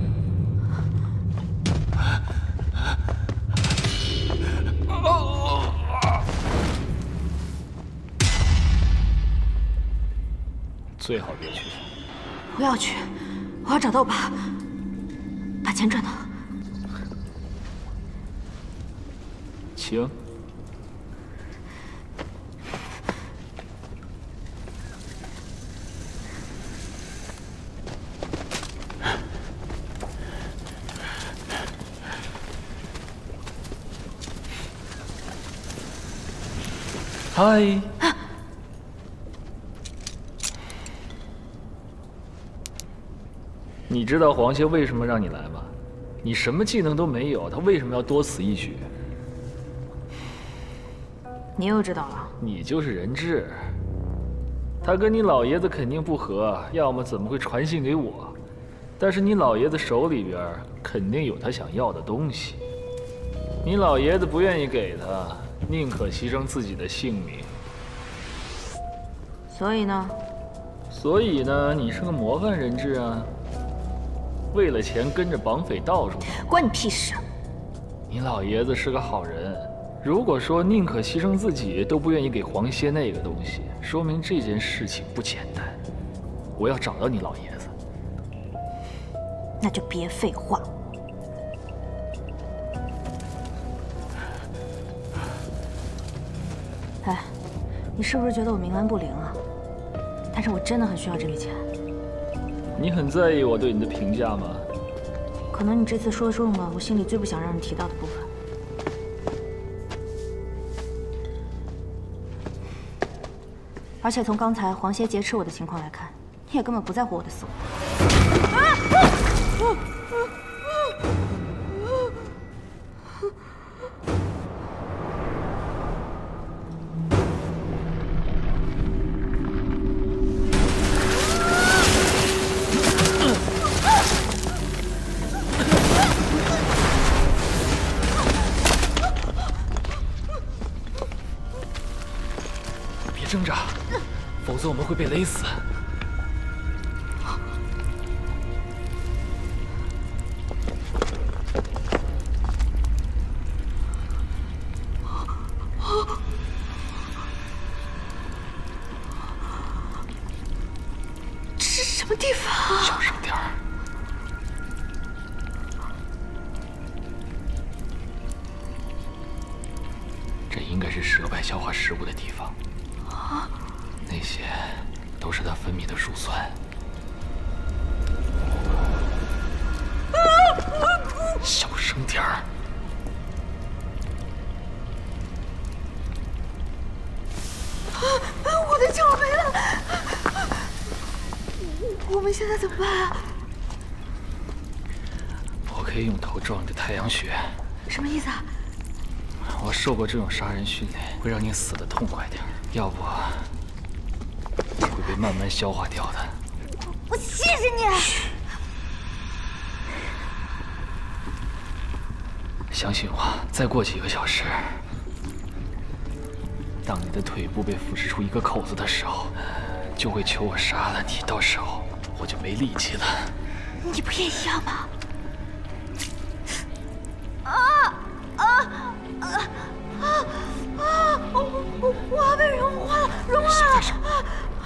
最好别去。 我要去，我要找到我爸，把钱赚到。 请。嗨。你知道黄歇为什么让你来吗？你什么技能都没有，他为什么要多此一举？ 你又知道了？ 你就是人质。他跟你老爷子肯定不和，要么怎么会传信给我？但是你老爷子手里边肯定有他想要的东西，你老爷子不愿意给他，宁可牺牲自己的性命。 所以呢？ 所以呢，你是个模范人质啊！为了钱跟着绑匪到处跑， 关你屁事！ 你老爷子是个好人，如果说宁可牺牲自己都不愿意给黄歇那个东西，说明这件事情不简单。我要找到你老爷子。 那就别废话。哎，你是不是觉得我冥顽不灵啊？但是我真的很需要这笔钱。 你很在意我对你的评价吗？ 可能你这次说中了我心里最不想让人提到的部分。而且从刚才黄歇劫持我的情况来看，你也根本不在乎我的死活。啊啊啊们会被勒死。 这是什么地方？ 小声点儿。 这应该是蛇白消化食物的地方，啊，那些都是它分泌的乳酸。啊、小声点儿。 啊！我的脚没了，我们现在怎么办啊？ 我可以用头撞你的太阳穴。 什么意思啊？ 我受过这种杀人训练，会让你死得痛快点，要不你会被慢慢消化掉的。 我谢谢你。 相信我，再过几个小时，当你的腿部被腐蚀出一个口子的时候，就会求我杀了你，到时候我就没力气了。 你不也一样吗？啊啊！ 啊啊啊！我我我要被融化了，融化了！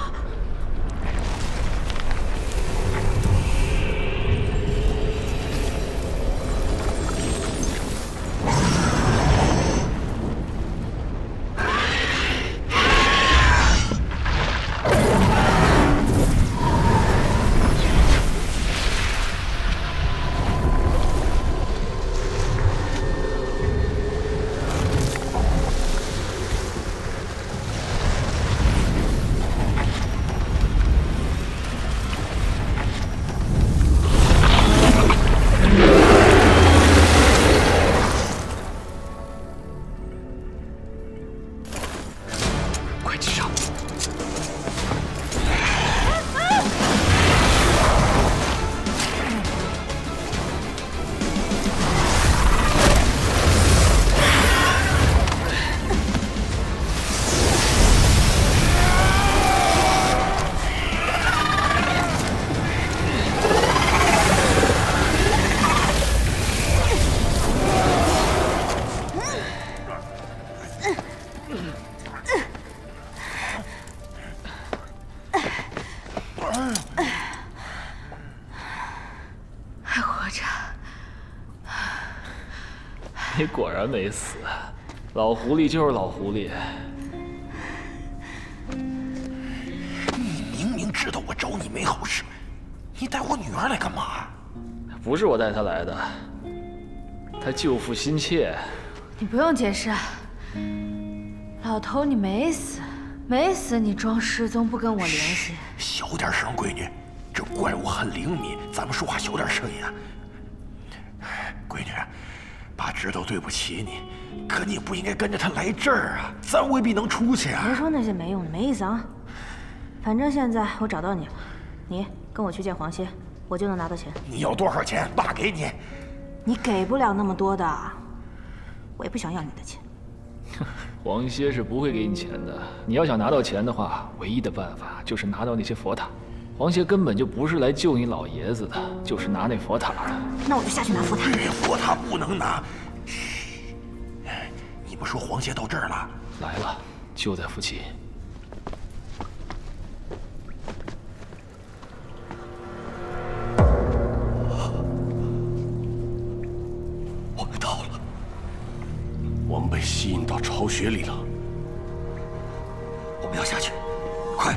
你果然没死，老狐狸就是老狐狸。 你明明知道我找你没好事，你带我女儿来干嘛？ 不是我带她来的，她救父心切。 你不用解释，老头你没死，没死你装失踪不跟我联系。 小点声，闺女，这怪物很灵敏，咱们说话小点声音啊。闺女。 爸知道对不起你，可你不应该跟着他来这儿啊，咱未必能出去啊。 别说那些没用的，没意思啊。反正现在我找到你了，你跟我去见黄歇，我就能拿到钱。 你要多少钱？爸给你。 你给不了那么多的，我也不想要你的钱。 黄歇是不会给你钱的。你要想拿到钱的话，唯一的办法就是拿到那些佛塔。黄歇根本就不是来救你老爷子的，就是拿那佛塔的。 那我就下去拿佛塔。 佛塔不能拿。你不说黄歇到这儿了？ 来了，就在附近。 我们到了，我们被吸引到巢穴里了。我们要下去，快！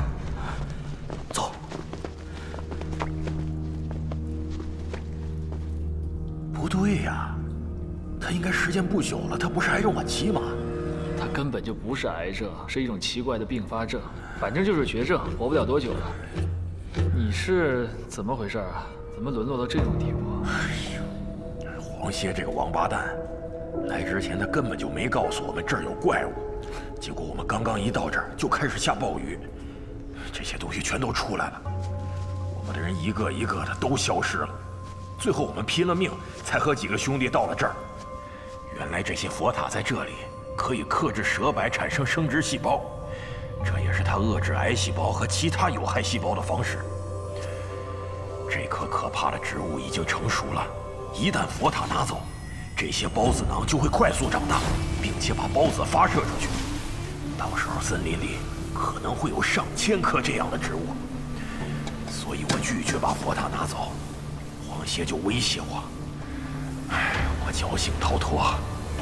不对呀，他应该时间不久了，他不是癌症晚期吗？ 他根本就不是癌症，是一种奇怪的并发症，反正就是绝症，活不了多久了。你是怎么回事啊？怎么沦落到这种地步？ 哎呦，黄歇这个王八蛋，来之前他根本就没告诉我们这儿有怪物，结果我们刚刚一到这儿就开始下暴雨，这些东西全都出来了，我们的人一个一个的都消失了。 最后我们拼了命，才和几个兄弟到了这儿。原来这些佛塔在这里可以克制蛇白产生生殖细胞， 这也是他遏制癌细胞和其他有害细胞的方式。这棵可怕的植物已经成熟了，一旦佛塔拿走，这些孢子囊就会快速长大，并且把孢子发射出去。到时候森林里可能会有上千棵这样的植物。所以我拒绝把佛塔拿走，黄歇就威胁我，我侥幸逃脱。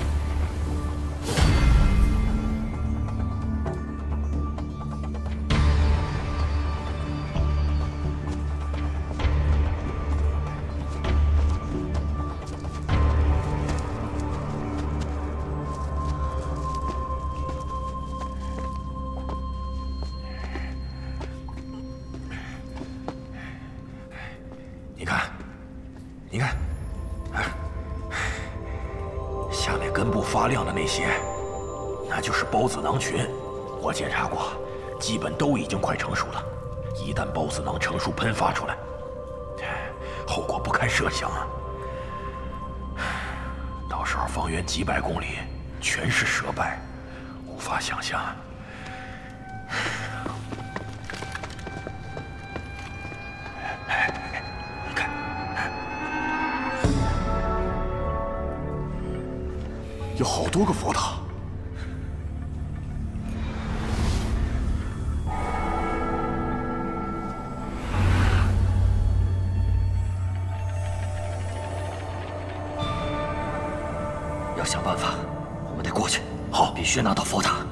你看，你看，啊，下面根部发亮的那些，那就是孢子囊群。我检查过，基本都已经快成熟了。一旦孢子囊成熟喷发出来，后果不堪设想啊！到时候方圆几百公里全是蛇败，无法想象。 有好多个佛塔， 要想办法，我们得过去。好，必须拿到佛塔。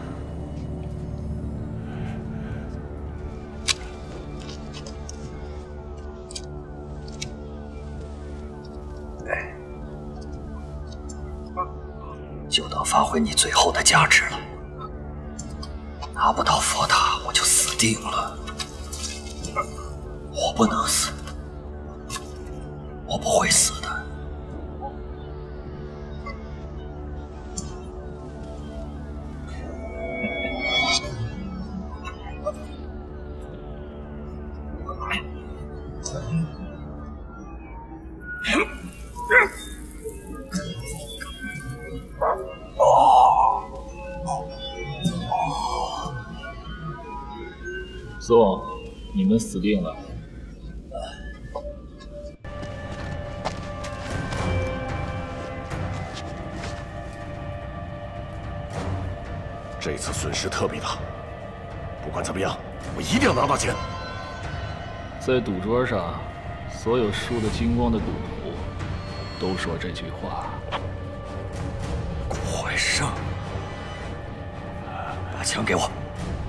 就当发挥你最后的价值了。拿不到佛塔，我就死定了。我不能死，我不会死的。 宋，你们死定了。 这次损失特别大，不管怎么样，我一定要拿到钱。 在赌桌上，所有输得精光的赌徒都说这句话。 顾怀生，把枪给我。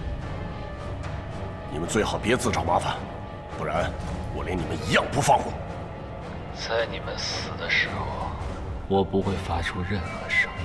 你们最好别自找麻烦，不然我连你们一样不放过。 在你们死的时候，我不会发出任何声音。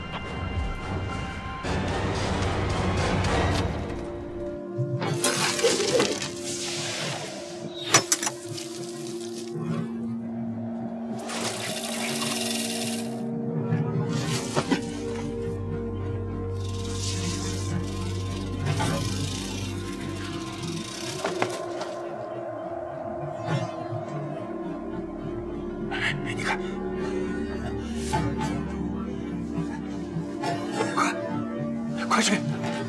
快去！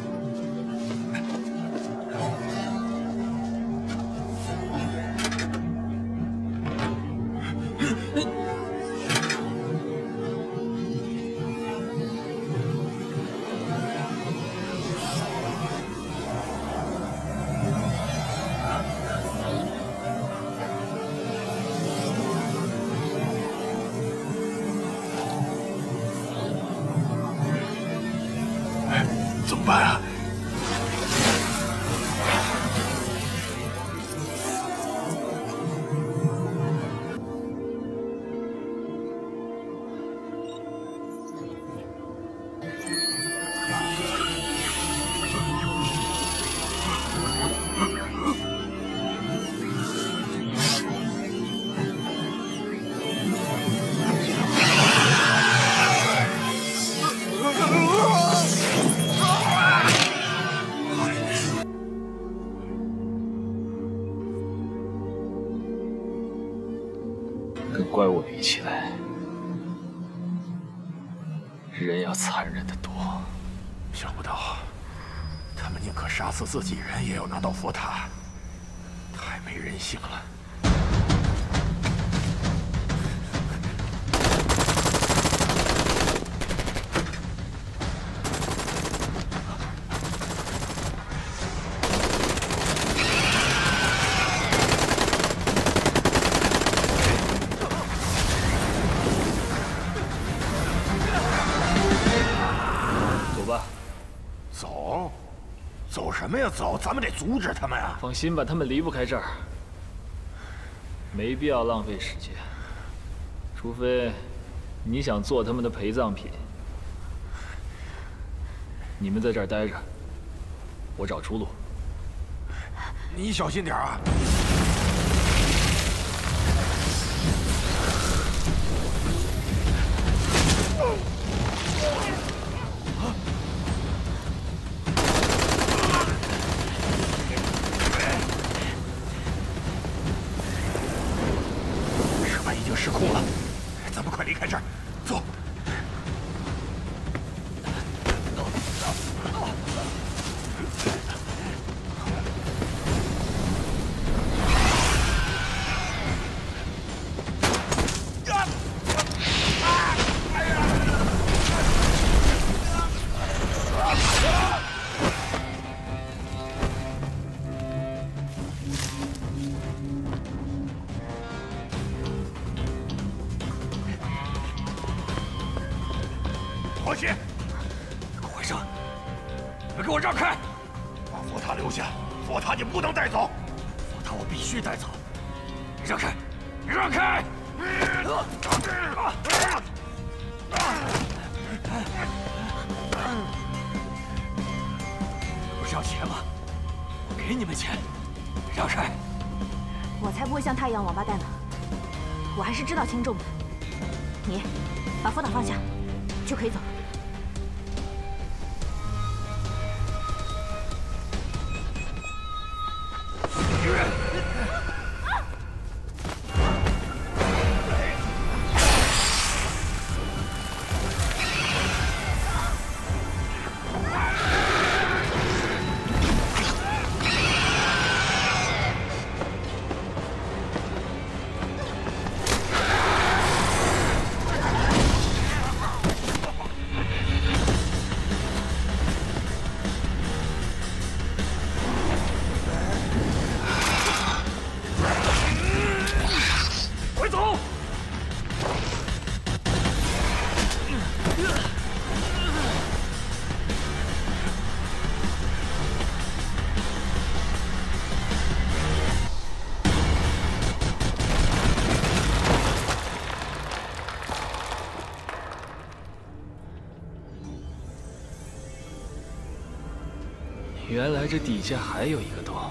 怎么办啊？ 怪物比起来，人要残忍得多。 想不到，他们宁可杀死自己人，也要拿到佛塔，太没人性了。 什么呀？走，咱们得阻止他们啊！ 放心吧，他们离不开这儿，没必要浪费时间。除非你想做他们的陪葬品。你们在这儿待着，我找出路。 你小心点啊！ 失控了，咱们快离开这儿，走。黄歇， 快上！给我让开！ 把佛塔留下，佛塔你不能带走。 佛塔我必须带走。让开！让开！不是要钱吗？我给你们钱。让开！ 我才不会像他一样王八蛋呢。我还是知道轻重的。你把佛塔放下，就可以走了。 原来这底下还有一个洞。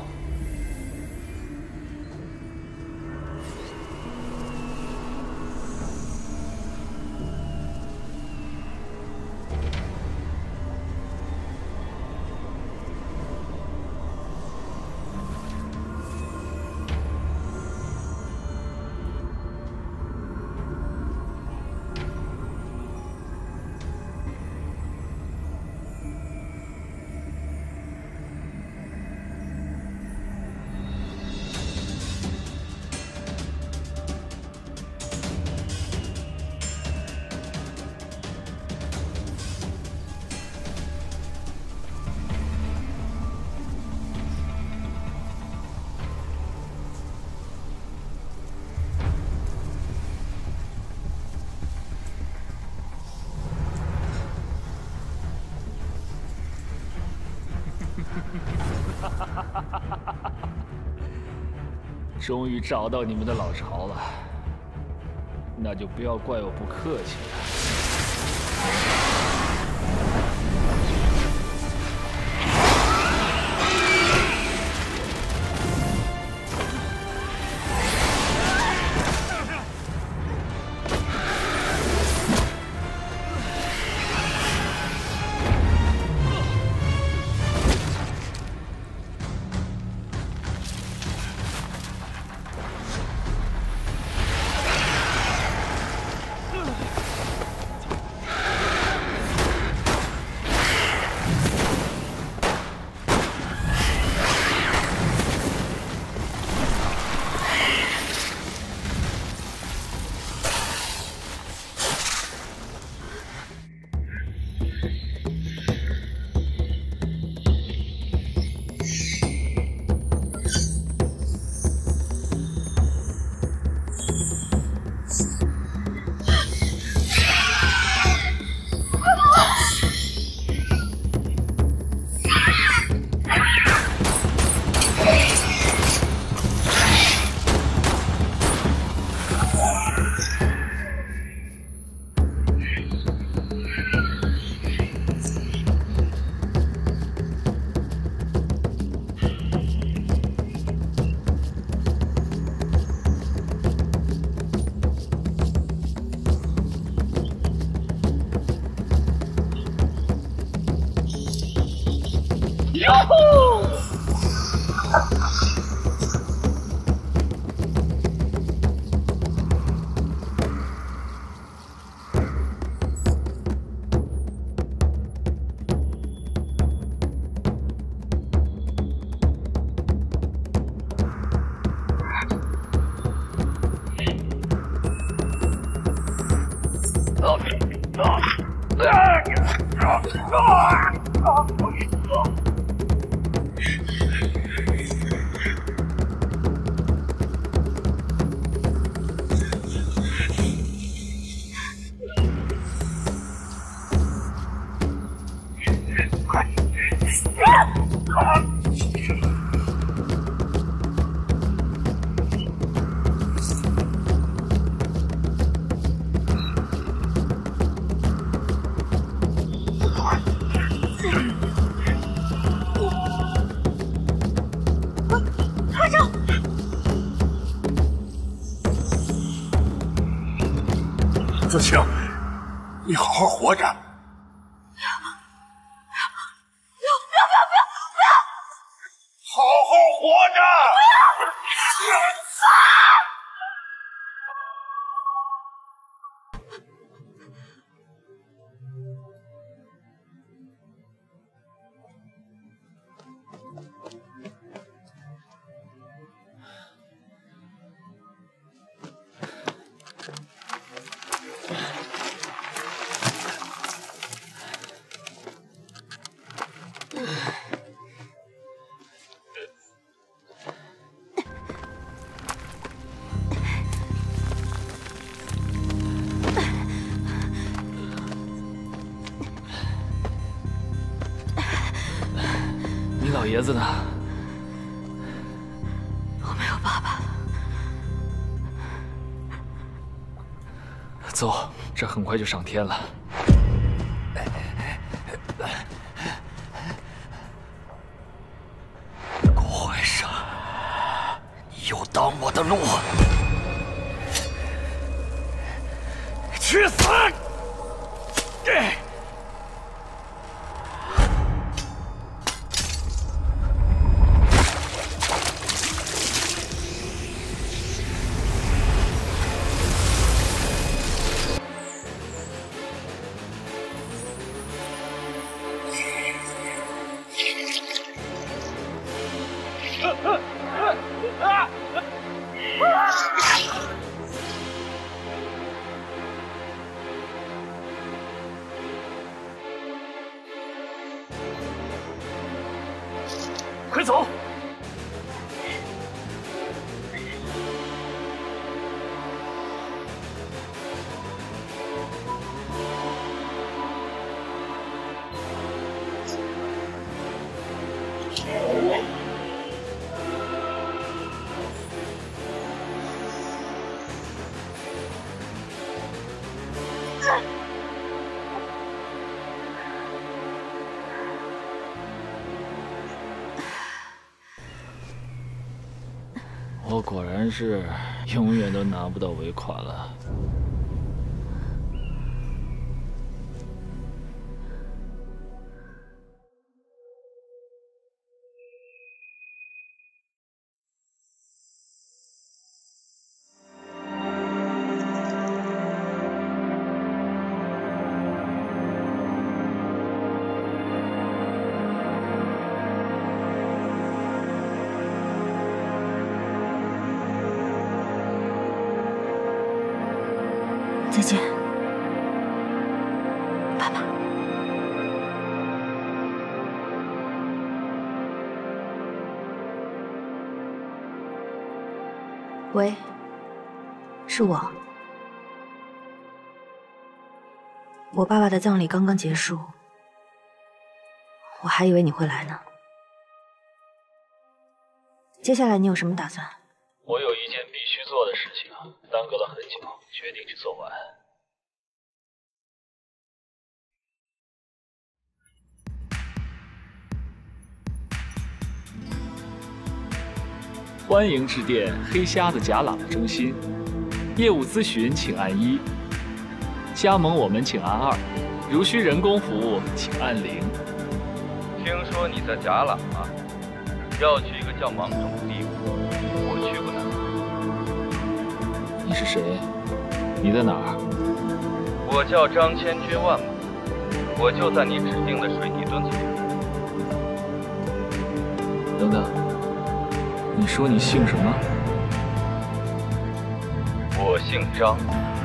终于找到你们的老巢了，那就不要怪我不客气了。 子清，你好好活着。 好好活着！不要！ 老爷子呢？ 我没有爸爸。 走，这很快就上天了。 郭怀生，你又挡我的路，去死！ 快走！我果然是永远都拿不到尾款了。 再见，爸爸。 喂，是我。我爸爸的葬礼刚刚结束，我还以为你会来呢。接下来你有什么打算？ 我有一件必须做的事情，耽搁了很久，决定去做完。欢迎致电黑瞎子贾朗的中心，业务咨询请按一，加盟我们请按二，如需人工服务请按零。听听说你在贾朗啊，要去一个叫芒种的地方，我去过那儿。 你是谁？你在哪儿？ 我叫张千军万马，我就在你指定的水泥墩子边。 等等，你说你姓什么？ 我姓张。